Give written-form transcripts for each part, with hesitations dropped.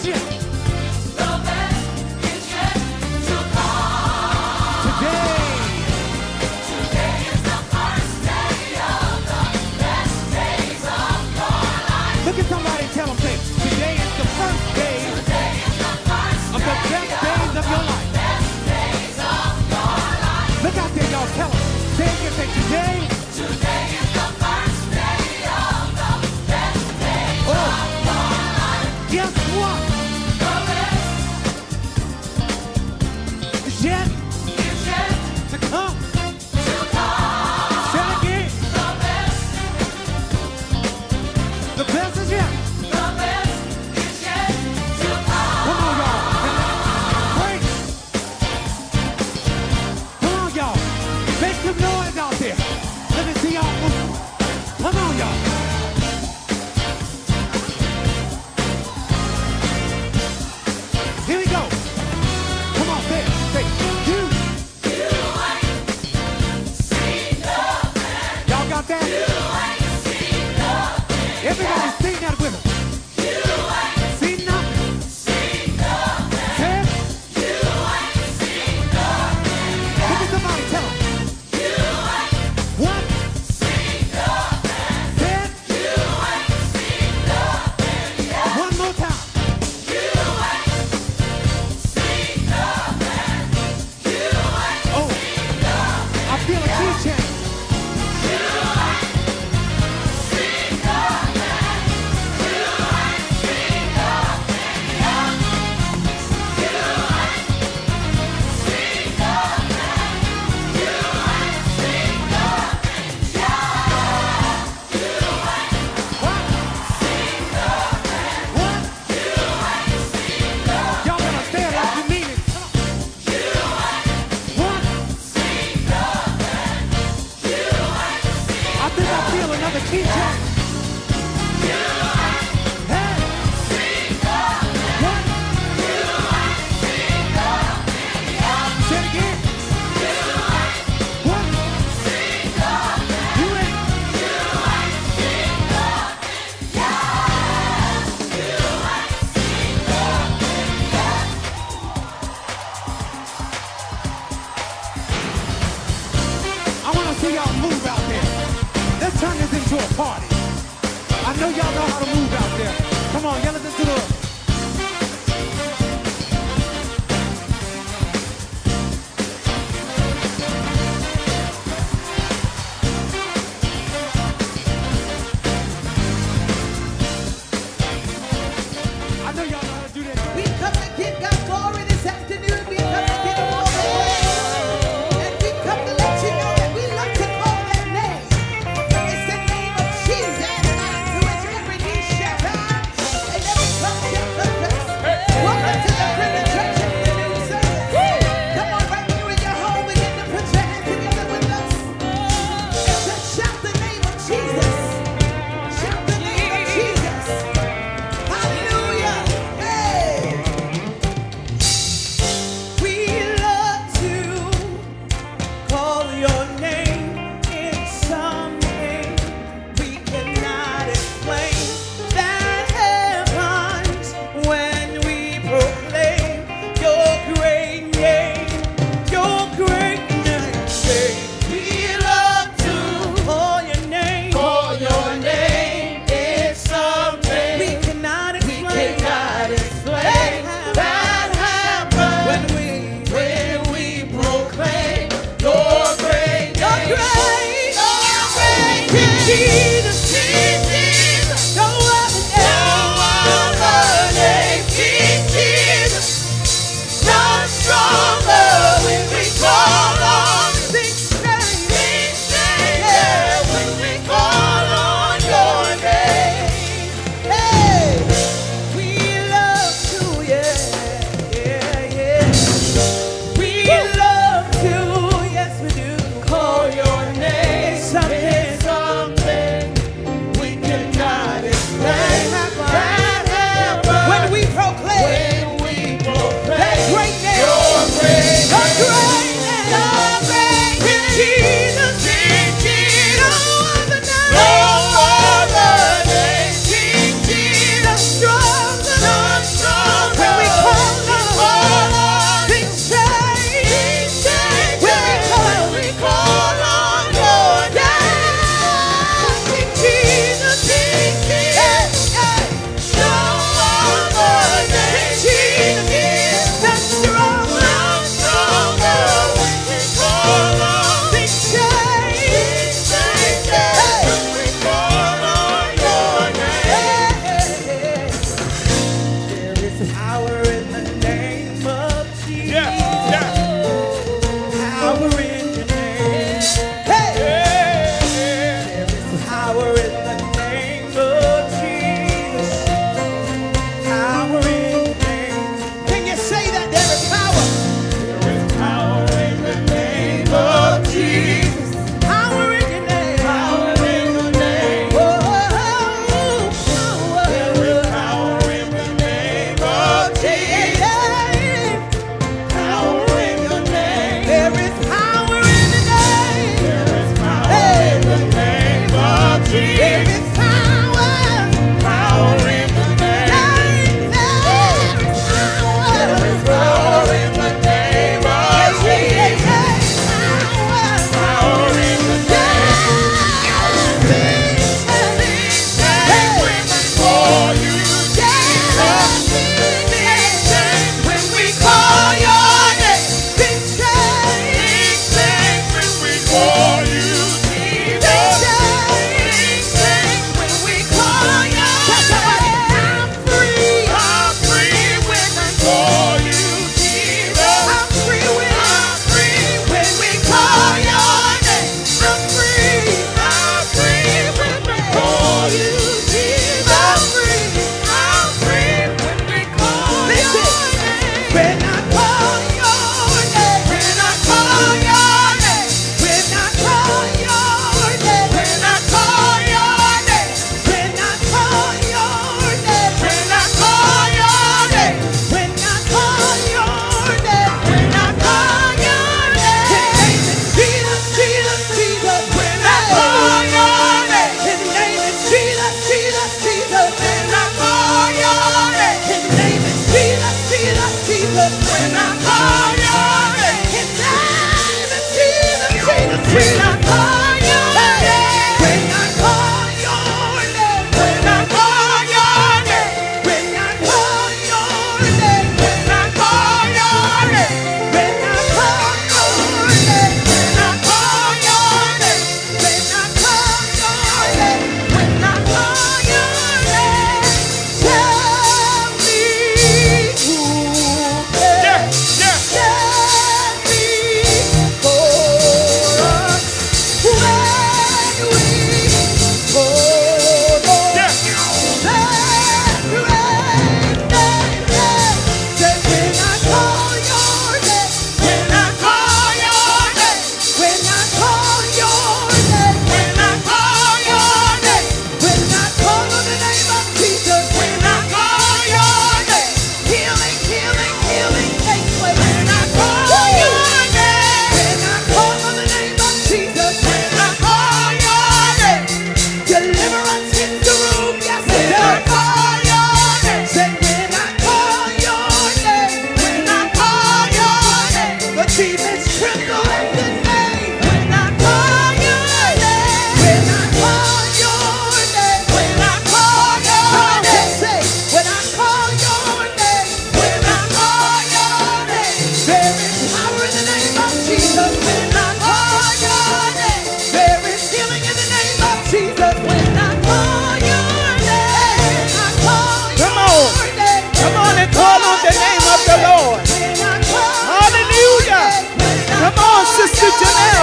is yet. The best is yet to come. Today. Today is the first day of the best days of your life. Look at somebody and tell them, say, today is the first day Today is the first of the best days of your life. best days of your life. Look out there, y'all. Tell them. Say it again. Say, today. Today is the first day of the best days of your life. Guess what? The best It's yet is yet to come. to come. Say it again. The best is yet. The best is yet to come. Come on, y'all. Break. Come on, y'all. Make some noise out there. Let me see y'all move. Come on, y'all. Here we go. Come on, say it. Say, you. You ain't seen nothing. Y'all got that? You ain't seen nothing. Everybody sing that with us. You ain't See nothing. seen nothing. Say it. You ain't seen nothing. Look at somebody, tell them. You ain't What? seen nothing. Say it. You ain't seen nothing yet. One more time. You ain't seen nothing. You ain't Oh, I feel a key change. seen nothing. You ain't seen nothing yet. You ain't seen nothing. You ain't seen nothing yet. What? What? Y'all better say it like you mean it. What? I think I feel another key change. Hey. What? Say it again. What? You ain't. I want to see y'all move out there. Let's turn this into a party. I know y'all know how to move out there. Come on, yell it into the... I know y'all know how to do that. We come to give God glory this afternoon. We come to give Him all the praise. And we come to let you know that we love to call that name. It's the name of Jesus, who is every knee shall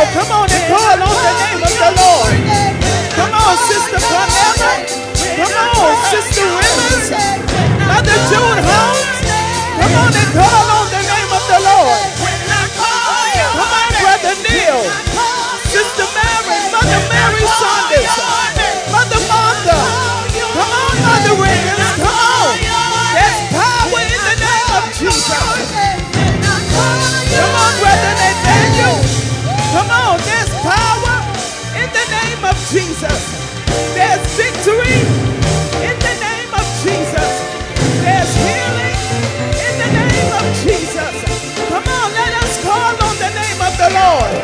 now. Come on and call on the name of the Lord. Come on, Sister Carmela. Come on, Sister Rivers. Mother June Holmes. Come on and call on the name of the Lord. Come on, Brother Neil. Sister Mary. Mother Mary Saunders. Mother Martha. Come on, Mother Williams. Come on. There's power in the name of Jesus. Come on, Brother Nathaniel. Come on, there's power in the name of Jesus. There's victory in the name of Jesus. There's healing in the name of Jesus. Come on, let us call on the name of the Lord.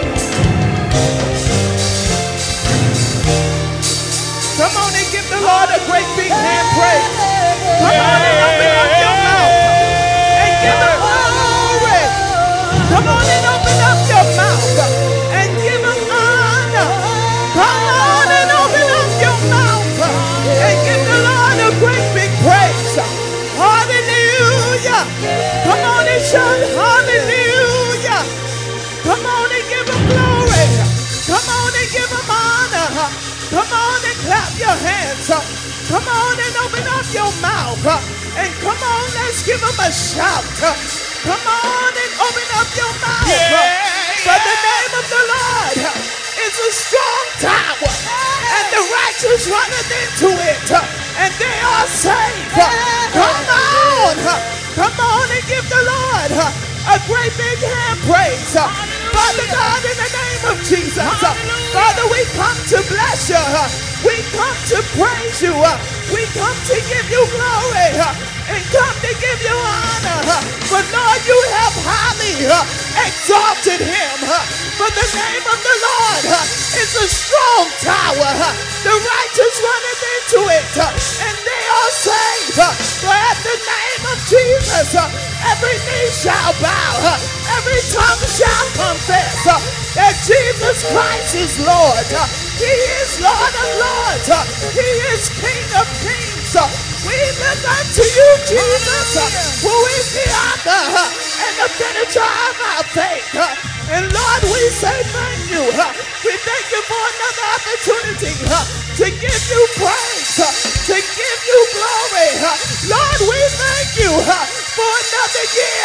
Come on and give the Lord a great big hand praise. Come on and open up your mouth and give him glory. Come on and open up your mouth and give him honor. Come on and open up your mouth and give the Lord a great big praise. Hallelujah. Come on and shout hallelujah. Come on and give him glory. Come on and give him honor. Come on and clap your hands. Come on and open up your mouth. And come on, let's give him a shout. Come on and open up your mouth. For the name of the Lord is a strong tower. And the righteous runneth into it. And they are safe. Come on. Come on and give the Lord a great big hand praise. Father God, in the name of Jesus. Father, we come to bless you. We come to praise you. We come to give you glory. And come to give you honor. For Lord, you have highly exalted him. For the name of the Lord is a strong tower. The righteous runneth into it. And they are saved. For at the name of Jesus, every knee shall bow. Every tongue shall confess that Jesus Christ is Lord. He is Lord of Lords. He is King of Kings. We look unto you, Jesus, who is the author and the finisher of our faith. And Lord, we say thank you. We thank you for another opportunity to give you praise, to give you glory. Lord, we thank you for another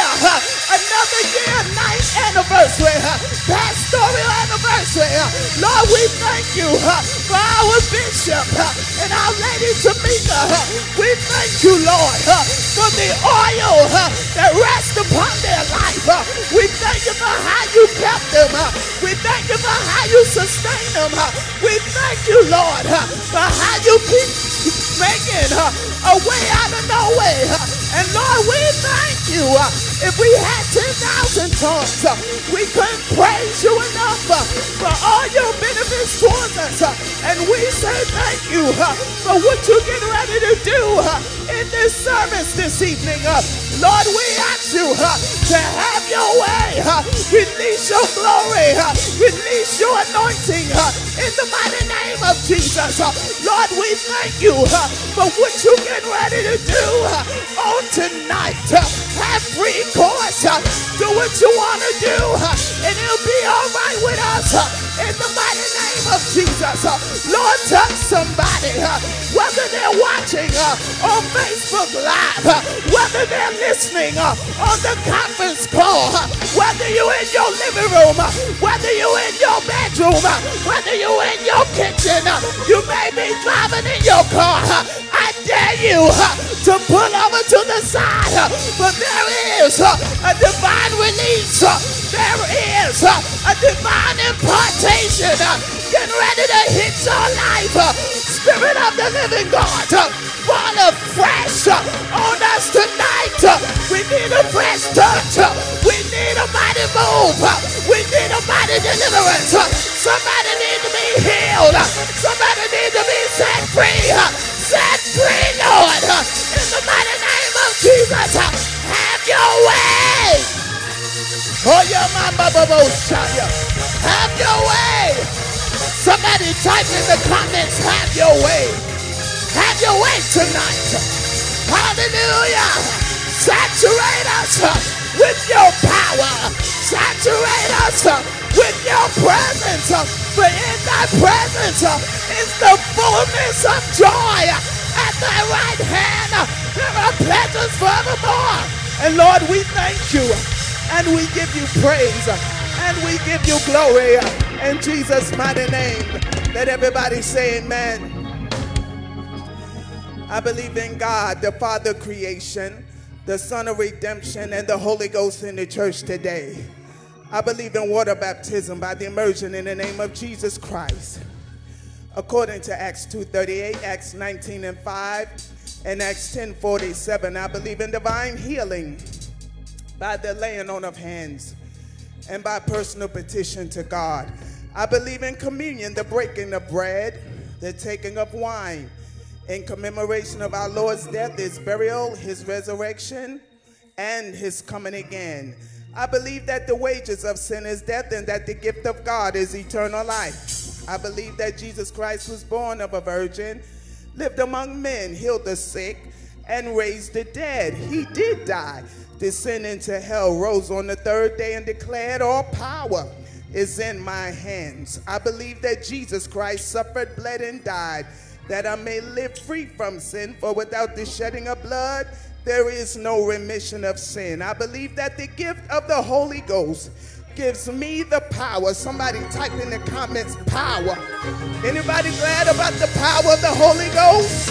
year, ninth anniversary, pastoral anniversary. Lord, we thank you for our bishop and our Lady Tamika. We thank you, Lord, for the oil that rests upon their life. We thank you for how you kept them. We thank you for how you sustain them. We thank you, Lord, for how you keep making a way out of no way. And Lord, we thank you. If we had 10,000 tongues, we couldn't praise you enough for all your benefits towards us. And we say thank you for what you're getting ready to do in this service this evening. Lord, we ask you to have your way. Release your glory. Release your anointing in the mighty name of Jesus. Lord, we thank you for what you're getting ready to do on tonight. Have free course. Do what you want to do. And it'll be all right with us in the mighty name of Jesus. Lord, touch somebody. Whether they're watching on Facebook Live, whether they're listening on the conference call, whether you're in your living room, whether you're in your bedroom, whether you're in your kitchen, you may be driving in your car. I dare you to pull over to the side, but there is a divine release. There is a divine impartation getting ready to hit your life. Spirit of the living God, fall afresh on us tonight. We need a fresh touch. We need a mighty move. We need a mighty deliverance. Somebody need to be healed. Somebody need to be set free. Set free, Lord. In the mighty name of Jesus, have your way. Oh, yeah, my shaya. Have your way. Somebody type in the comments, have your way. Have your way tonight. Hallelujah. Saturate us with your power. Saturate us with your presence. For in thy presence is the fullness of joy. At thy right hand there are pleasures forevermore. And Lord, we thank you and we give you praise and we give you glory in Jesus' mighty name. Let everybody say amen. I believe in God, the Father of creation, the Son of redemption, and the Holy Ghost in the church today. I believe in water baptism by the immersion in the name of Jesus Christ. According to Acts 2:38, Acts 19:5, and Acts 10:47, I believe in divine healing by the laying on of hands and by personal petition to God. I believe in communion, the breaking of bread, the taking of wine, in commemoration of our Lord's death, his burial, his resurrection, and his coming again. I believe that the wages of sin is death and that the gift of God is eternal life. I believe that Jesus Christ was born of a virgin, lived among men, healed the sick, and raised the dead. He did die, descend into hell, rose on the third day, and declared all power is in my hands. I believe that Jesus Christ suffered, bled, and died, that I may live free from sin, for without the shedding of blood, there is no remission of sin. I believe that the gift of the Holy Ghost gives me the power. Somebody type in the comments, power. Anybody glad about the power of the Holy Ghost?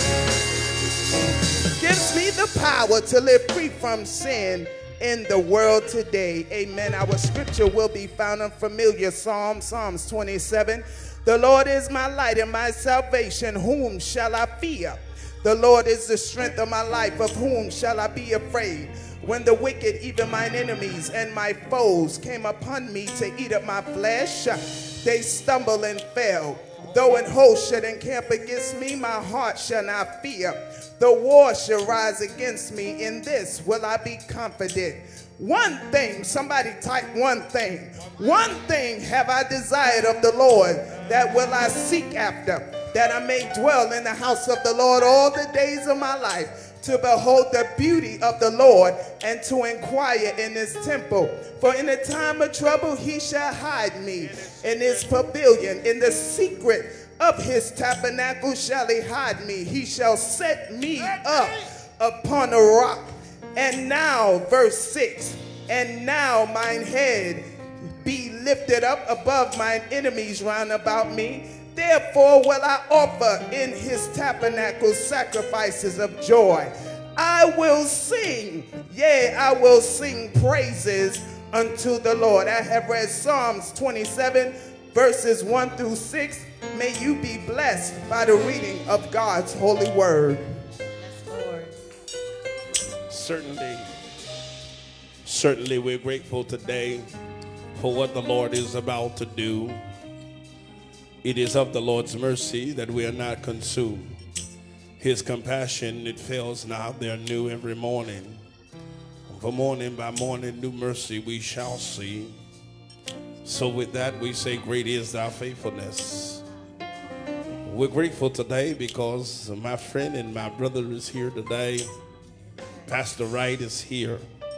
Gives me the power to live free from sin in the world today. Amen. Our scripture will be found in familiar Psalms 27. The Lord is my light and my salvation. Whom shall I fear? The Lord is the strength of my life. Of whom shall I be afraid? When the wicked, even mine enemies and my foes, came upon me to eat up my flesh, they stumbled and fell. Though an host should encamp against me, my heart shall not fear. The war shall rise against me. In this will I be confident. One thing, somebody type one thing. One thing have I desired of the Lord, that will I seek after, that I may dwell in the house of the Lord all the days of my life, to behold the beauty of the Lord and to inquire in his temple. For in the time of trouble he shall hide me in his pavilion. In the secret of his tabernacle shall he hide me. He shall set me up upon a rock. And now, verse 6, and now mine head be lifted up above mine enemies round about me. Therefore will I offer in his tabernacle sacrifices of joy. I will sing, yea, I will sing praises unto the Lord. I have read Psalms 27, verses 1 through 6. May you be blessed by the reading of God's holy word. Certainly we're grateful today for what the Lord is about to do. It is of the Lord's mercy that we are not consumed. His compassion, it fails not. They are new every morning. For morning by morning, new mercy we shall see. So with that, we say, great is thy faithfulness. We're grateful today because my friend and my brother is here today. Pastor Wright is here.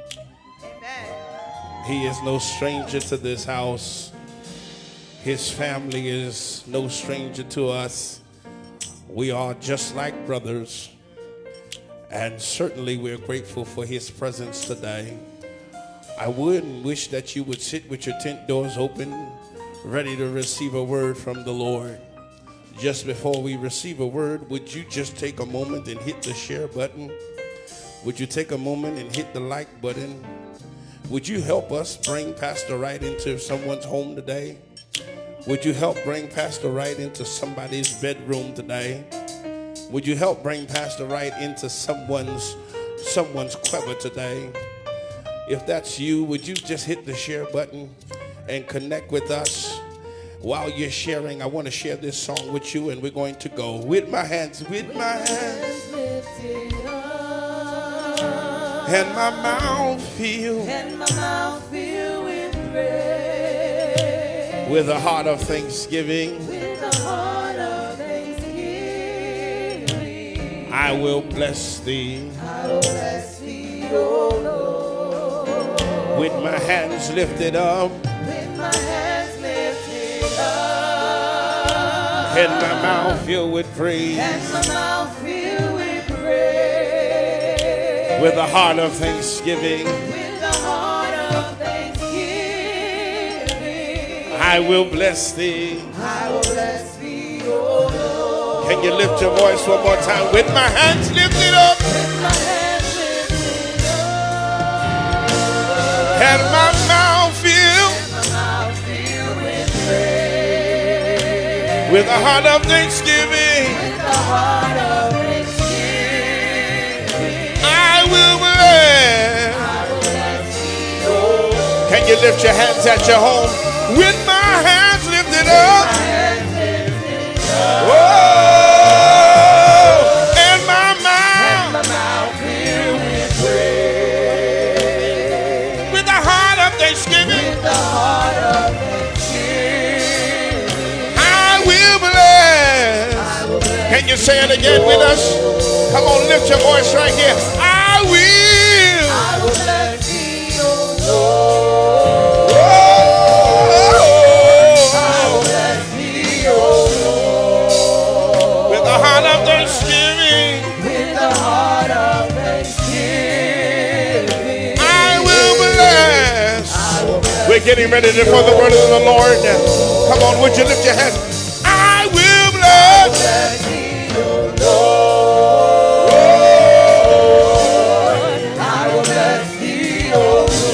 Amen. He is no stranger to this house. His family is no stranger to us. We are just like brothers. And certainly we're grateful for his presence today. I would wish that you would sit with your tent doors open, ready to receive a word from the Lord. Just before we receive a word, would you just take a moment and hit the share button? Would you take a moment and hit the like button? Would you help us bring Pastor Wright into someone's home today? Would you help bring Pastor Wright into somebody's bedroom today? Would you help bring Pastor Wright into someone's quiver today? If that's you, would you just hit the share button and connect with us? While you're sharing, I want to share this song with you, and we're going to go. With my hands lifted up, and my mouth filled with praise, with a heart of thanksgiving, I will bless thee, O Lord. With my hands lifted up, And my mouth filled with praise. And my mouth filled with praise. With a heart of thanksgiving. With a heart of thanksgiving. I will bless thee. I will bless thee, O Lord. Can you lift your voice one more time? With my hands lifted up. With my hands lifted up. And my mouth filled. And my mouth filled with praise. With a heart of thanksgiving. With a heart of thanksgiving. I will bless. I will bless thee, O Lord. Can you lift your hands at your home? With my hands lifted up. Oh, and my mouth filled with praise. with a heart of thanksgiving. With a heart of thanksgiving. I will bless. Can you say it again with us? Come on, lift your voice right here. I will. I will bless thee, O Lord. Oh, I will bless thee, O Lord. with a heart of thanksgiving. With a heart of thanksgiving. I will bless. I will bless We're getting ready for the word of the Lord. Come on, would you lift your hands? I will bless. thee, O Lord. I will bless thee, O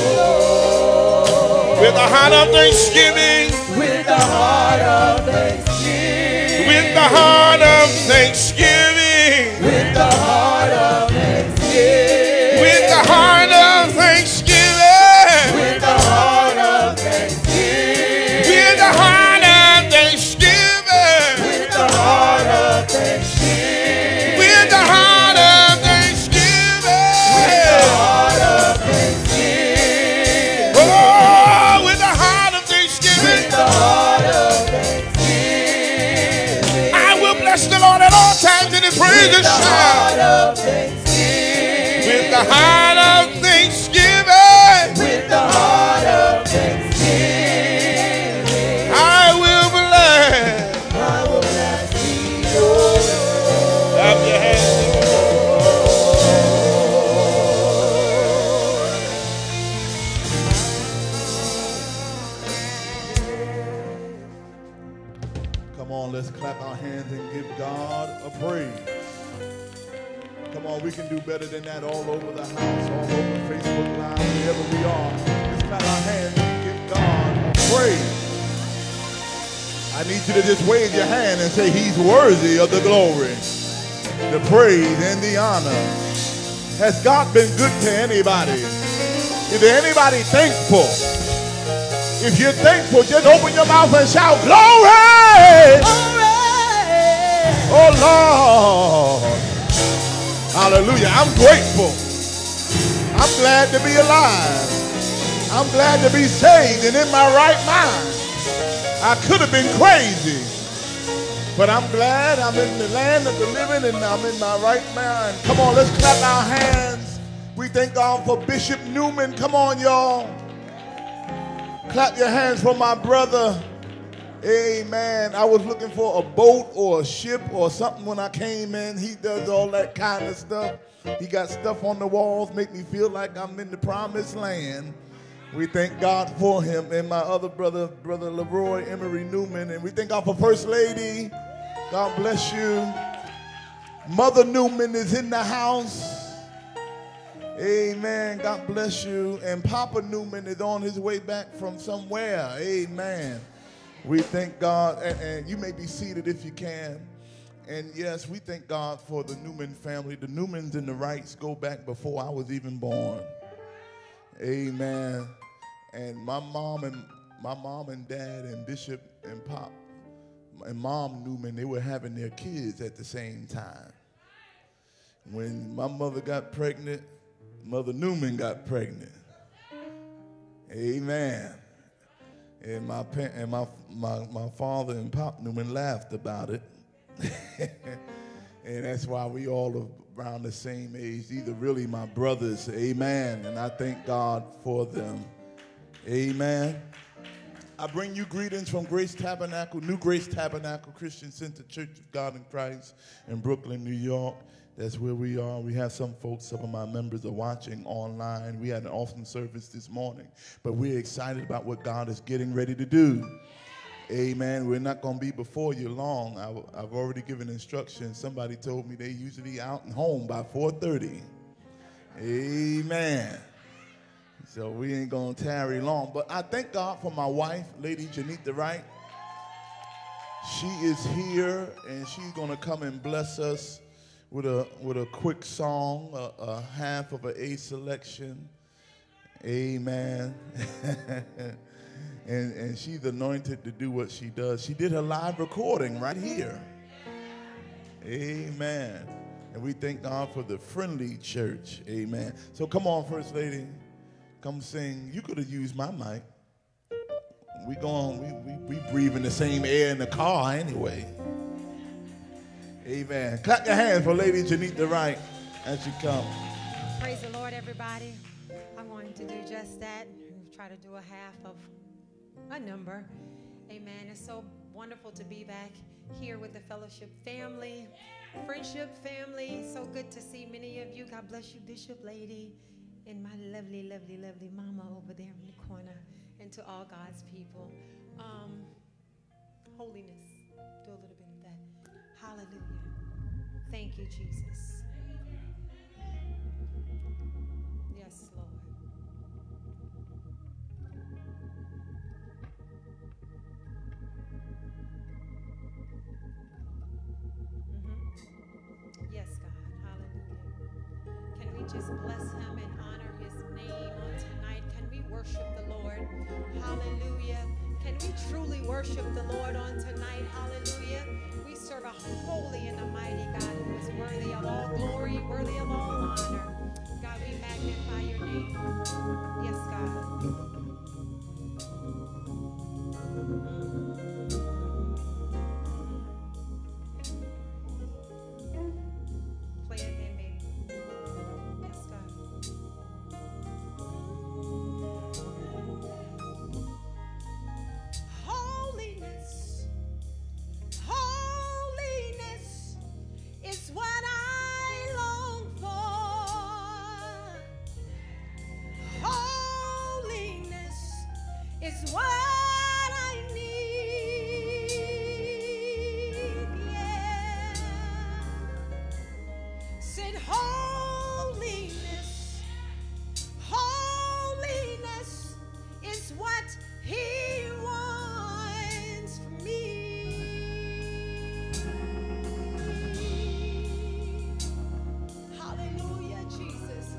Lord. With a heart of thanksgiving. With a heart of thanksgiving. With the heart of thanksgiving. With the heart of thanksgiving. With the heart of thanksgiving. With the heart of thanksgiving. With the heart of thanksgiving. With the heart of thanksgiving. With the heart of thanksgiving. Heart of thanksgiving. Oh, with the heart of thanksgiving. The heart of thanksgiving. I will bless the Lord at all times and his praises shall. Heart of thanksgiving. With the heart of thanksgiving. With the heart of thanksgiving. I will bless. I will bless thee, O Lord. Clap your hands. Come on, let's clap our hands and give God a praise. Come on, we can do better than that all over the house, all over Facebook Live, wherever we are. Let's clap our hands and give God a praise. I need you to just wave your hand and say, he's worthy of the glory, the praise, and the honor. Has God been good to anybody? Is there anybody thankful? If you're thankful, just open your mouth and shout, glory! Oh, Lord. Hallelujah. I'm grateful. I'm glad to be alive. I'm glad to be saved and in my right mind. I could have been crazy, but I'm glad I'm in the land of the living and I'm in my right mind. Come on, let's clap our hands. We thank God for Bishop Newman. Come on, y'all. Clap your hands for my brother. Amen. I was looking for a boat or a ship or something when I came in. He does all that kind of stuff. He got stuff on the walls, make me feel like I'm in the promised land. We thank God for him. And my other brother, Brother Leroy Emery Newman. And we thank God for First Lady. God bless you. Mother Newman is in the house. Amen. God bless you. And Papa Newman is on his way back from somewhere. Amen. We thank God. And you may be seated if you can. And yes, we thank God for the Newman family. The Newmans and the Wrights go back before I was even born. Amen. And my mom and dad and Bishop and Pop and Mom Newman, they were having their kids at the same time. When my mother got pregnant, Mother Newman got pregnant. Amen. And my father and Pop Newman laughed about it. And that's why we all around the same age. These are really my brothers. Amen. And I thank God for them. Amen. I bring you greetings from Grace Tabernacle, New Grace Tabernacle Christian Center Church of God in Christ in Brooklyn, New York. That's where we are. We have some folks, some of my members are watching online. We had an awesome service this morning, but we're excited about what God is getting ready to do. Amen. We're not going to be before you long. I've already given instructions. Somebody told me they usually out and home by 4:30. Amen. So we ain't going to tarry long. But I thank God for my wife, Lady Janita Wright. She is here, and she's going to come and bless us with a quick song, a half of an A selection. Amen. and she's anointed to do what she does. She did her live recording right here. Amen. And we thank God for the Friendly Church. Amen. So come on, First Lady. Come sing. You could have used my mic. We breathing the same air in the car anyway. Amen. Clap your hands for Lady Janita Wright as you come. Praise the Lord, everybody. I'm going to do just that. Try to do a half of a number. Amen. It's so wonderful to be back here with the fellowship family, friendship family. So good to see many of you. God bless you, Bishop Lady, and my lovely, lovely, lovely mama over there in the corner, and to all God's people. Holiness. Do a little bit of that. Hallelujah. Thank you, Jesus. Yes, Lord. Yes, God. Hallelujah. Can we just bless him and honor his name on tonight? Can we worship the Lord? Hallelujah. Can we truly worship the Lord on tonight? Hallelujah. We serve a holy and a mighty God who is worthy of all glory, worthy of all honor. God, we magnify your name. Yes, God. Play it then, baby. Yes, God. Holiness, holiness is what I long for. Holiness is what I need. Yeah. Said holiness, holiness is what he wants from me. Hallelujah, Jesus.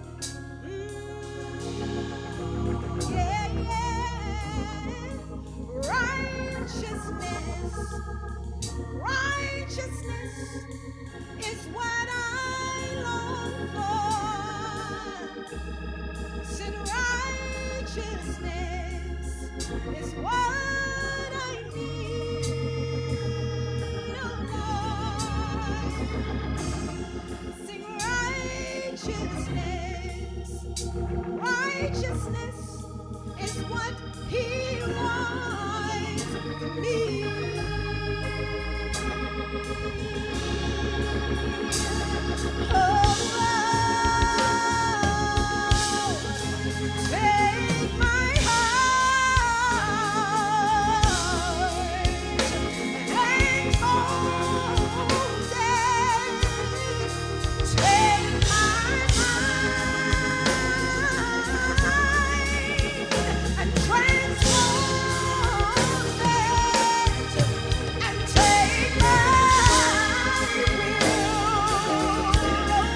Yeah, yeah. Righteousness, righteousness is what I long for. Said righteousness is what I need. Oh Lord, sing righteousness. Righteousness is what he wants from me. Oh, take my heart and hold it. Take my mind and transform it, and take my will.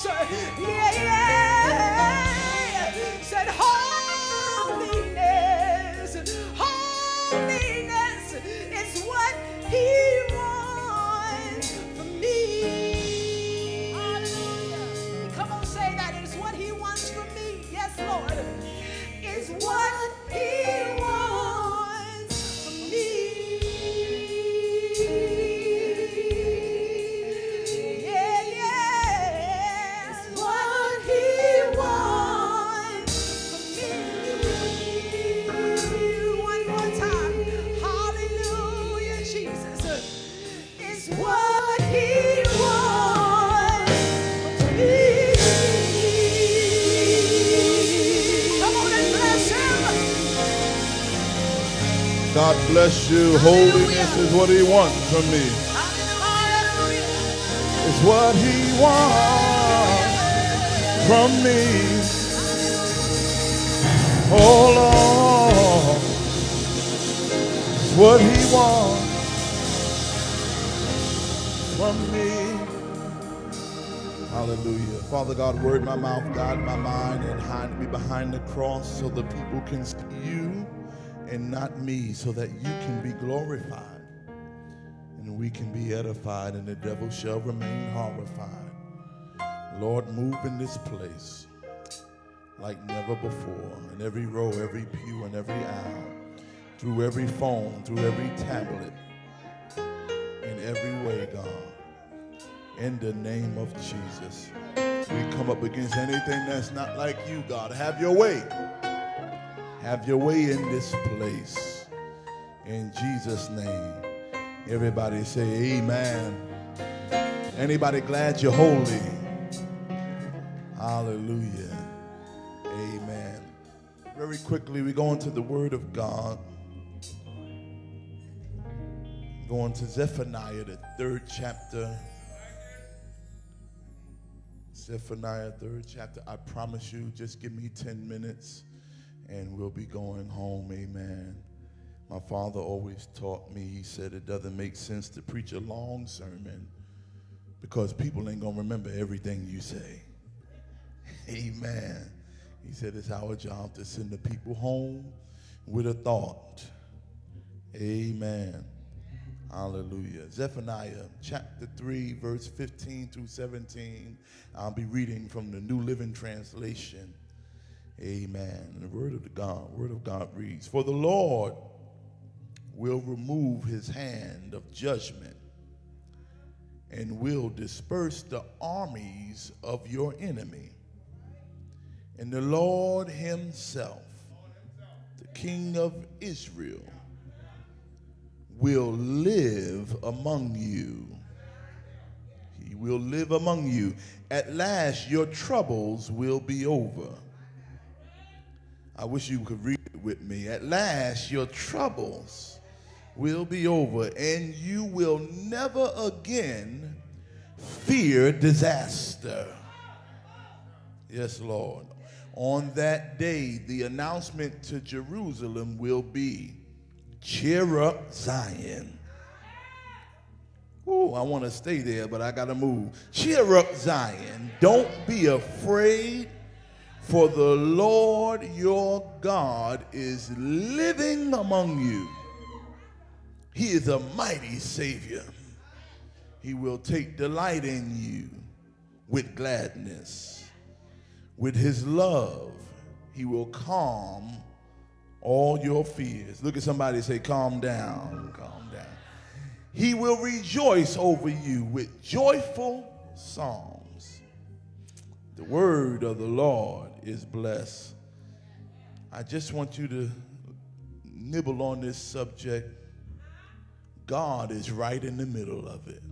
Yeah, yeah. Said holiness, holiness is what he wants from me. Hallelujah. Come on, say that. It's what he wants from me. Yes, Lord. It's what he wants from me. Yeah, yeah. It's what he wants from me. One more time. Hallelujah, Jesus. It's what he wants from me. Come on and bless him. God bless you. Holiness is what he wants from me. Hallelujah. It's what he wants from me. Oh Lord, it's what he wants from me. Hallelujah. Father God, word my mouth, guide my mind, and hide me behind the cross so the people can see you and not me, so that you can be glorified and we can be edified, and the devil shall remain horrified. Lord, move in this place like never before, in every row, every pew, and every aisle, through every phone, through every tablet, in every way, God. In the name of Jesus, we come up against anything that's not like you, God. Have your way. Have your way in this place. In Jesus' name. Everybody say amen. Anybody glad you're holy? Hallelujah. Amen. Very quickly, we go into the Word of God. Going to Zephaniah, the 3rd chapter. Zephaniah, 3rd chapter. I promise you, just give me 10 minutes and we'll be going home. Amen. My father always taught me, he said it doesn't make sense to preach a long sermon because people ain't going to remember everything you say. Amen. He said it's our job to send the people home with a thought. Amen. Hallelujah. Zephaniah chapter 3, verse 15 through 17. I'll be reading from the New Living Translation. Amen. And the word of God reads, "For the Lord will remove his hand of judgment and will disperse the armies of your enemy. And the Lord himself, the King of Israel, will live among you." He will live among you. "At last your troubles will be over." I wish you could read it with me. "At last your troubles will be over, and you will never again fear disaster." Yes, Lord. "On that day, the announcement to Jerusalem will be, 'Cheer up, Zion.'" Ooh, I want to stay there, but I got to move. "Cheer up, Zion. Don't be afraid, for the Lord your God is living among you. He is a mighty Savior. He will take delight in you with gladness. With his love, he will calm all your fears." Look at somebody and say, "Calm down, calm down." "He will rejoice over you with joyful psalms." The word of the Lord is blessed. I just want you to nibble on this subject. God is right in the middle of it.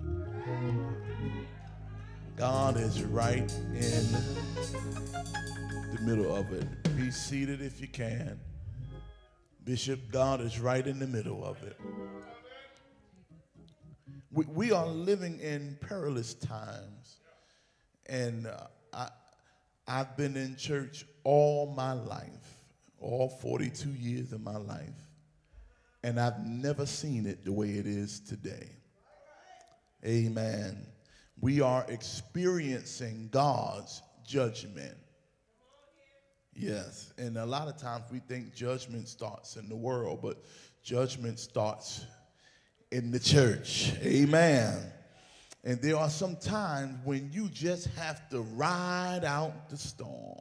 God is right in the middle of it. Be seated if you can. Bishop, God is right in the middle of it. We are living in perilous times. And I've been in church all my life, all 42 years of my life. And I've never seen it the way it is today. Amen. we are experiencing God's judgment. Yes, and a lot of times we think judgment starts in the world, but judgment starts in the church. Amen. And there are some times when you just have to ride out the storm.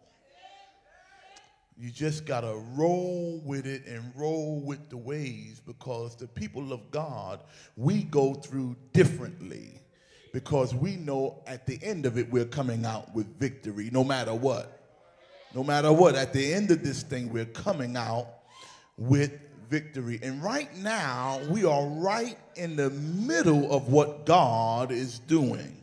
You just got to roll with it and roll with the waves, because the people of God, we go through differently, because we know at the end of it we're coming out with victory no matter what. No matter what, at the end of this thing, we're coming out with victory. And right now, we are right in the middle of what God is doing.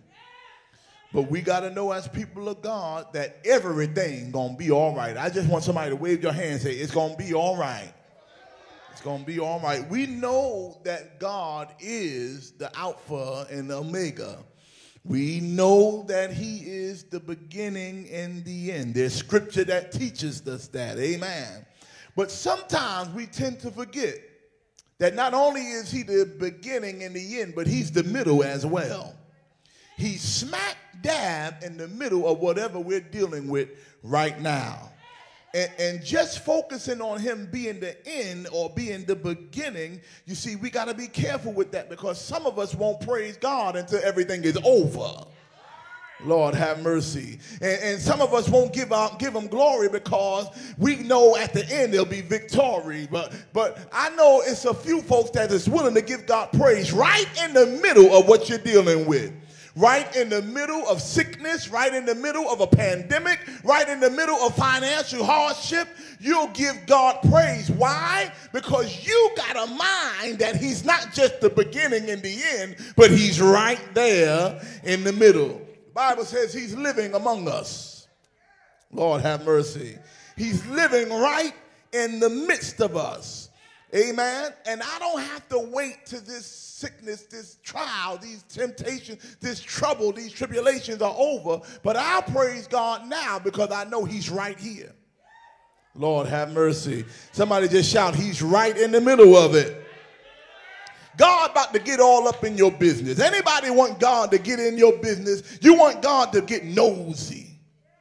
But we got to know as people of God that everything going to be all right. I just want somebody to wave your hand and say, it's going to be all right. It's going to be all right. We know that God is the Alpha and the Omega. We know that he is the beginning and the end. There's scripture that teaches us that. Amen. But sometimes we tend to forget that not only is he the beginning and the end, but he's the middle as well. He's smack dab in the middle of whatever we're dealing with right now. And just focusing on him being the end or being the beginning, you see, we got to be careful with that, because some of us won't praise God until everything is over. Lord have mercy. And some of us won't give him glory, because we know at the end there'll be victory. But I know it's a few folks that is willing to give God praise right in the middle of what you're dealing with. Right in the middle of sickness, right in the middle of a pandemic, right in the middle of financial hardship, you'll give God praise. Why? Because you got a mind that he's not just the beginning and the end, but he's right there in the middle. The Bible says he's living among us. Lord have mercy. He's living right in the midst of us. Amen. And I don't have to wait till this sickness, this trial, these temptations, this trouble, these tribulations are over. But I'll praise God now, because I know he's right here. Lord have mercy. Somebody just shout, he's right in the middle of it. God about to get all up in your business. Anybody want God to get in your business? You want God to get nosy.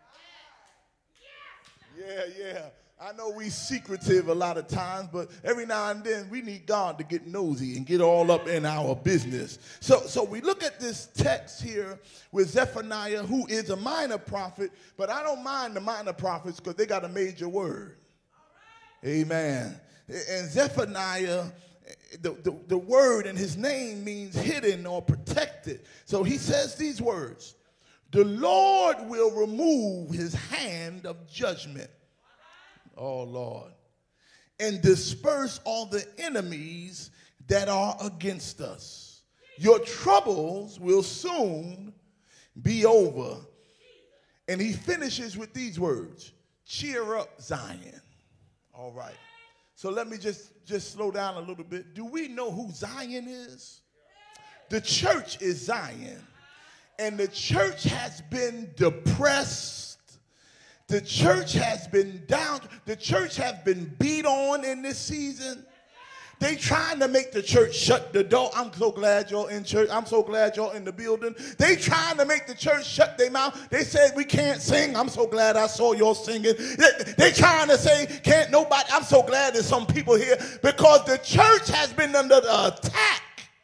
Yeah. I know we secretive a lot of times, but every now and then we need God to get nosy and get all up in our business. So we look at this text here with Zephaniah, who is a minor prophet, but I don't mind the minor prophets because they got a major word. Amen. And Zephaniah, the word in his name means hidden or protected. So he says these words: the Lord will remove his hand of judgment. Oh, Lord. And disperse all the enemies that are against us. Your troubles will soon be over. And he finishes with these words: cheer up, Zion. All right. So let me just slow down a little bit. Do we know who Zion is? The church is Zion. And the church has been depressed. The church has been down. The church has been beat on in this season. They trying to make the church shut the door. I'm so glad y'all in church. I'm so glad y'all in the building. They trying to make the church shut their mouth. They said we can't sing. I'm so glad I saw y'all singing. They trying to say can't nobody. I'm so glad there's some people here, because the church has been under the attack.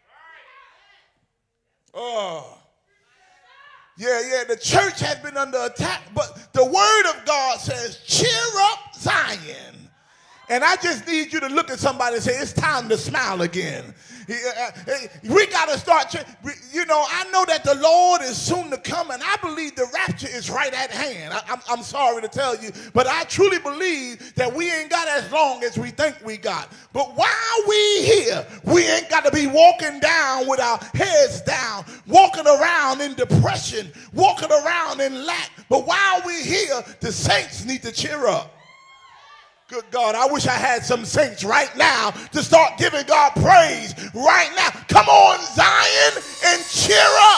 Oh. Yeah, the church has been under attack, but the word of God says, cheer up, Zion. And I just need you to look at somebody and say, it's time to smile again. We got to start, I know that the Lord is soon to come, and I believe the rapture is right at hand. I'm sorry to tell you, but I truly believe that we ain't got as long as we think we got. But while we here, we ain't got to be walking down with our heads down, walking around in depression, walking around in lack. But while we're here, the saints need to cheer up. Good God, I wish I had some saints right now to start giving God praise right now. Come on, Zion, and cheer up.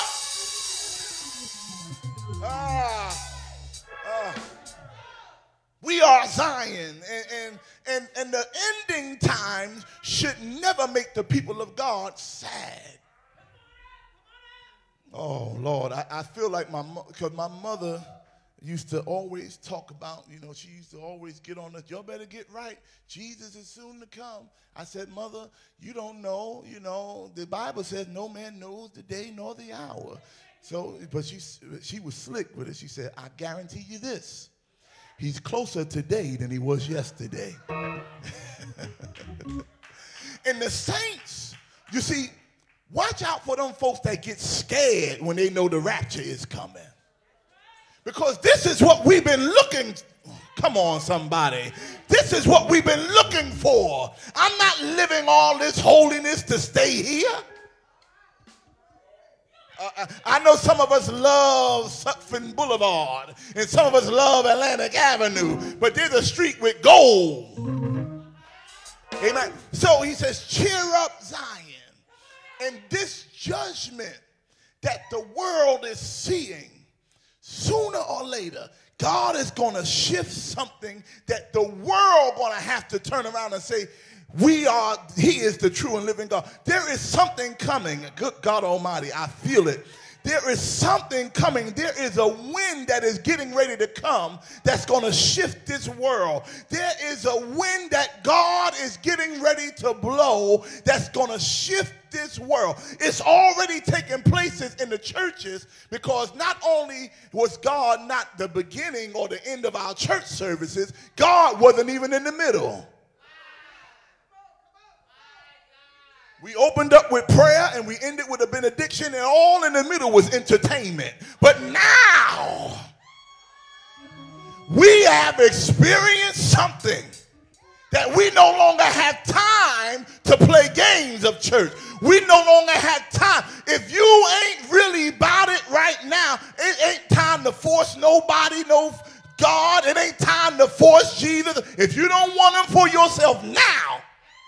We are Zion, and the ending times should never make the people of God sad. Oh, Lord, I feel like because my mother used to always talk about, she used to always get on us, y'all better get right. Jesus is soon to come. I said, Mother, you don't know, the Bible says no man knows the day nor the hour. So, but she was slick with it. She said, I guarantee you this. He's closer today than he was yesterday. And the saints, you see, watch out for them folks that get scared when they know the rapture is coming. Because this is what we've been looking, come on somebody. This is what we've been looking for. I'm not living all this holiness to stay here. I know some of us love Sutphin Boulevard and some of us love Atlantic Avenue, but there's a street with gold. Amen. So he says, cheer up Zion. And this judgment that the world is seeing, sooner or later, God is going to shift something that the world going to have to turn around and say, he is the true and living God. There is something coming. Good God Almighty, I feel it. There is something coming. There is a wind that is getting ready to come that's going to shift this world. There is a wind that God is getting ready to blow that's going to shift this world. It's already taking places in the churches, because not only was God not the beginning or the end of our church services, God wasn't even in the middle. We opened up with prayer and we ended with a benediction, and all in the middle was entertainment. But now we have experienced something that we no longer have time to play games of church. We no longer have time. If you ain't really about it right now, it ain't time to force nobody, no God. It ain't time to force Jesus. If you don't want him for yourself now,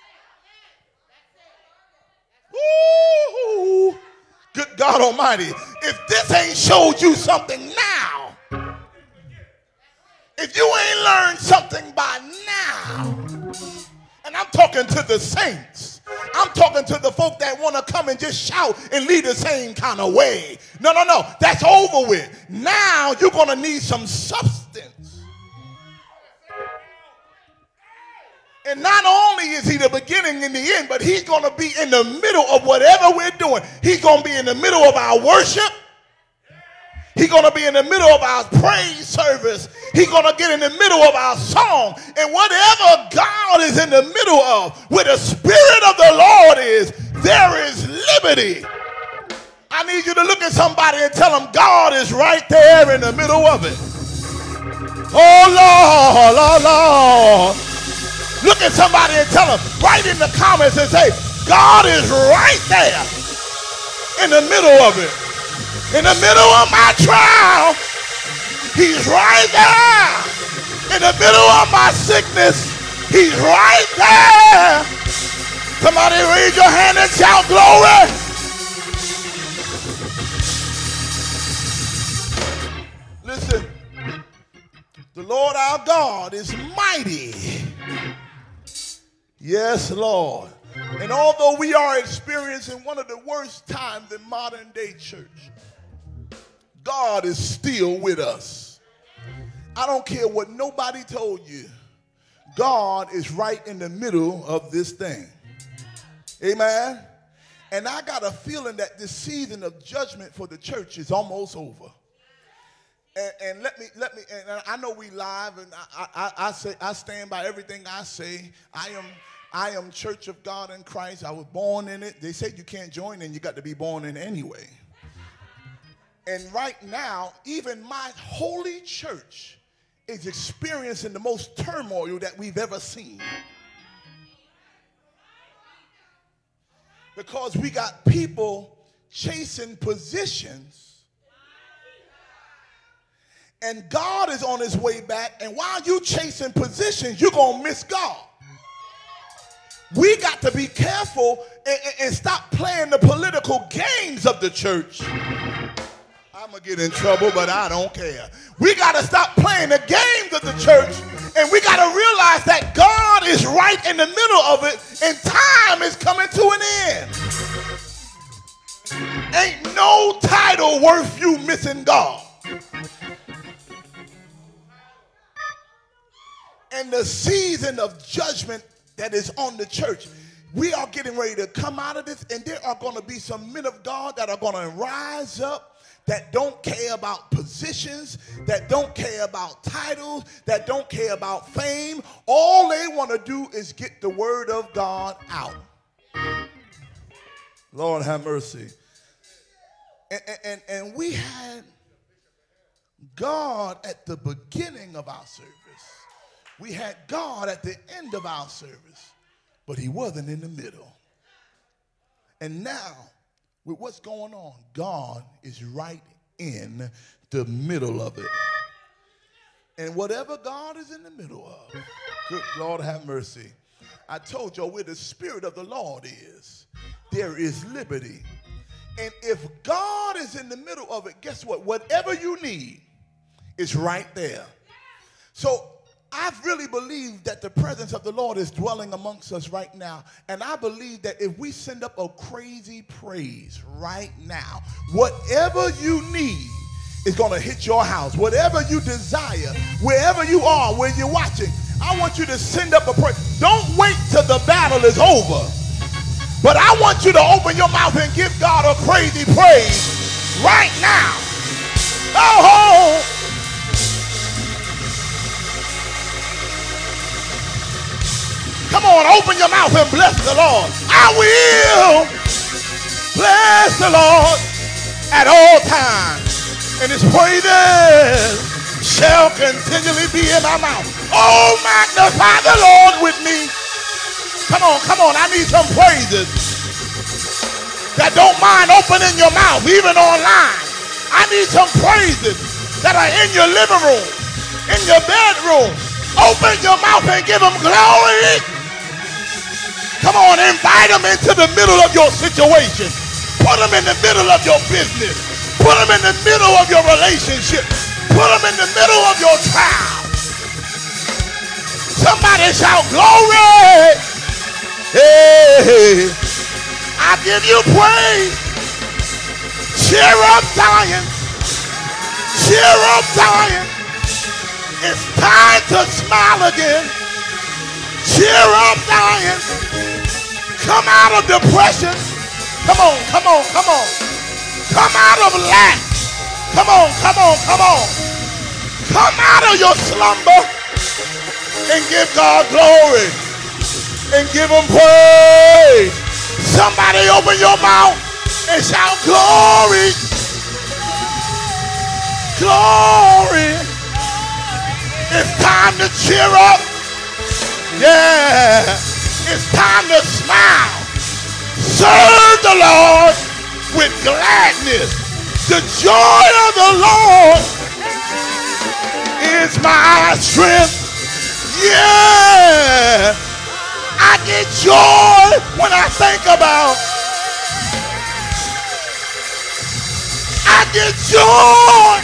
ooh, good God Almighty, if this ain't showed you something now, if you ain't learned something by now, and I'm talking to the saints, I'm talking to the folk that want to come and just shout and lead the same kind of way. No, that's over with. Now you're going to need some substance. And not only is he the beginning and the end, but he's going to be in the middle of whatever we're doing. He's going to be in the middle of our worship. He's going to be in the middle of our praise service. He's going to get in the middle of our song. And whatever God is in the middle of, where the Spirit of the Lord is, there is liberty. I need you to look at somebody and tell them God is right there in the middle of it. Oh, Lord, oh, Lord. Look at somebody and tell them, write in the comments and say, God is right there in the middle of it. In the middle of my trial, he's right there. In the middle of my sickness, he's right there. Somebody raise your hand and shout glory. Listen, the Lord our God is mighty. Yes, Lord. And although we are experiencing one of the worst times in modern day church, God is still with us. I don't care what nobody told you. God is right in the middle of this thing. Amen. And I got a feeling that this season of judgment for the church is almost over. And let me, and I know we live, and I say, I stand by everything I say. I am Church of God in Christ. I was born in it. They said you can't join in, you got to be born in anyway. And right now, even my holy church is experiencing the most turmoil that we've ever seen. Because we got people chasing positions, and God is on his way back, and while you chasing positions, you're going to miss God. We got to be careful and stop playing the political games of the church. I'm going to get in trouble, but I don't care. We got to stop playing the games of the church, and we got to realize that God is right in the middle of it, and time is coming to an end. Ain't no title worth you missing God. And the season of judgment that is on the church, we are getting ready to come out of this, and there are going to be some men of God that are going to rise up that don't care about positions, that don't care about titles, that don't care about fame. All they want to do is get the word of God out. Lord have mercy. And we had God at the beginning of our service. We had God at the end of our service, but he wasn't in the middle. And now, with what's going on, God is right in the middle of it. And whatever God is in the middle of, good Lord have mercy. I told you where the Spirit of the Lord is, there is liberty. And if God is in the middle of it, guess what? Whatever you need is right there. So I really believe that the presence of the Lord is dwelling amongst us right now. And I believe that if we send up a crazy praise right now, whatever you need is going to hit your house. Whatever you desire, wherever you are, where you're watching, I want you to send up a praise. Don't wait till the battle is over. But I want you to open your mouth and give God a crazy praise right now. Oh! Come on, open your mouth and bless the Lord. I will bless the Lord at all times, and his praises shall continually be in my mouth. Oh, magnify the Lord with me. Come on, I need some praises that don't mind opening your mouth, even online. I need some praises that are in your living room, in your bedroom. Open your mouth and give him glory. Come on, invite him into the middle of your situation. Put him in the middle of your business. Put him in the middle of your relationship. Put him in the middle of your trial. Somebody shout glory. Hey, I give you praise. Cheer up, Zion. Cheer up, Zion. It's time to smile again. Cheer up, Zion. Come out of depression. Come on. Come out of lack. Come on. Come out of your slumber and give God glory and give him praise. Somebody open your mouth and shout glory. Glory. It's time to cheer up. Yeah. It's time to smile. Serve the Lord with gladness. The joy of the Lord is my strength. Yeah. I get joy when I think about. I get joy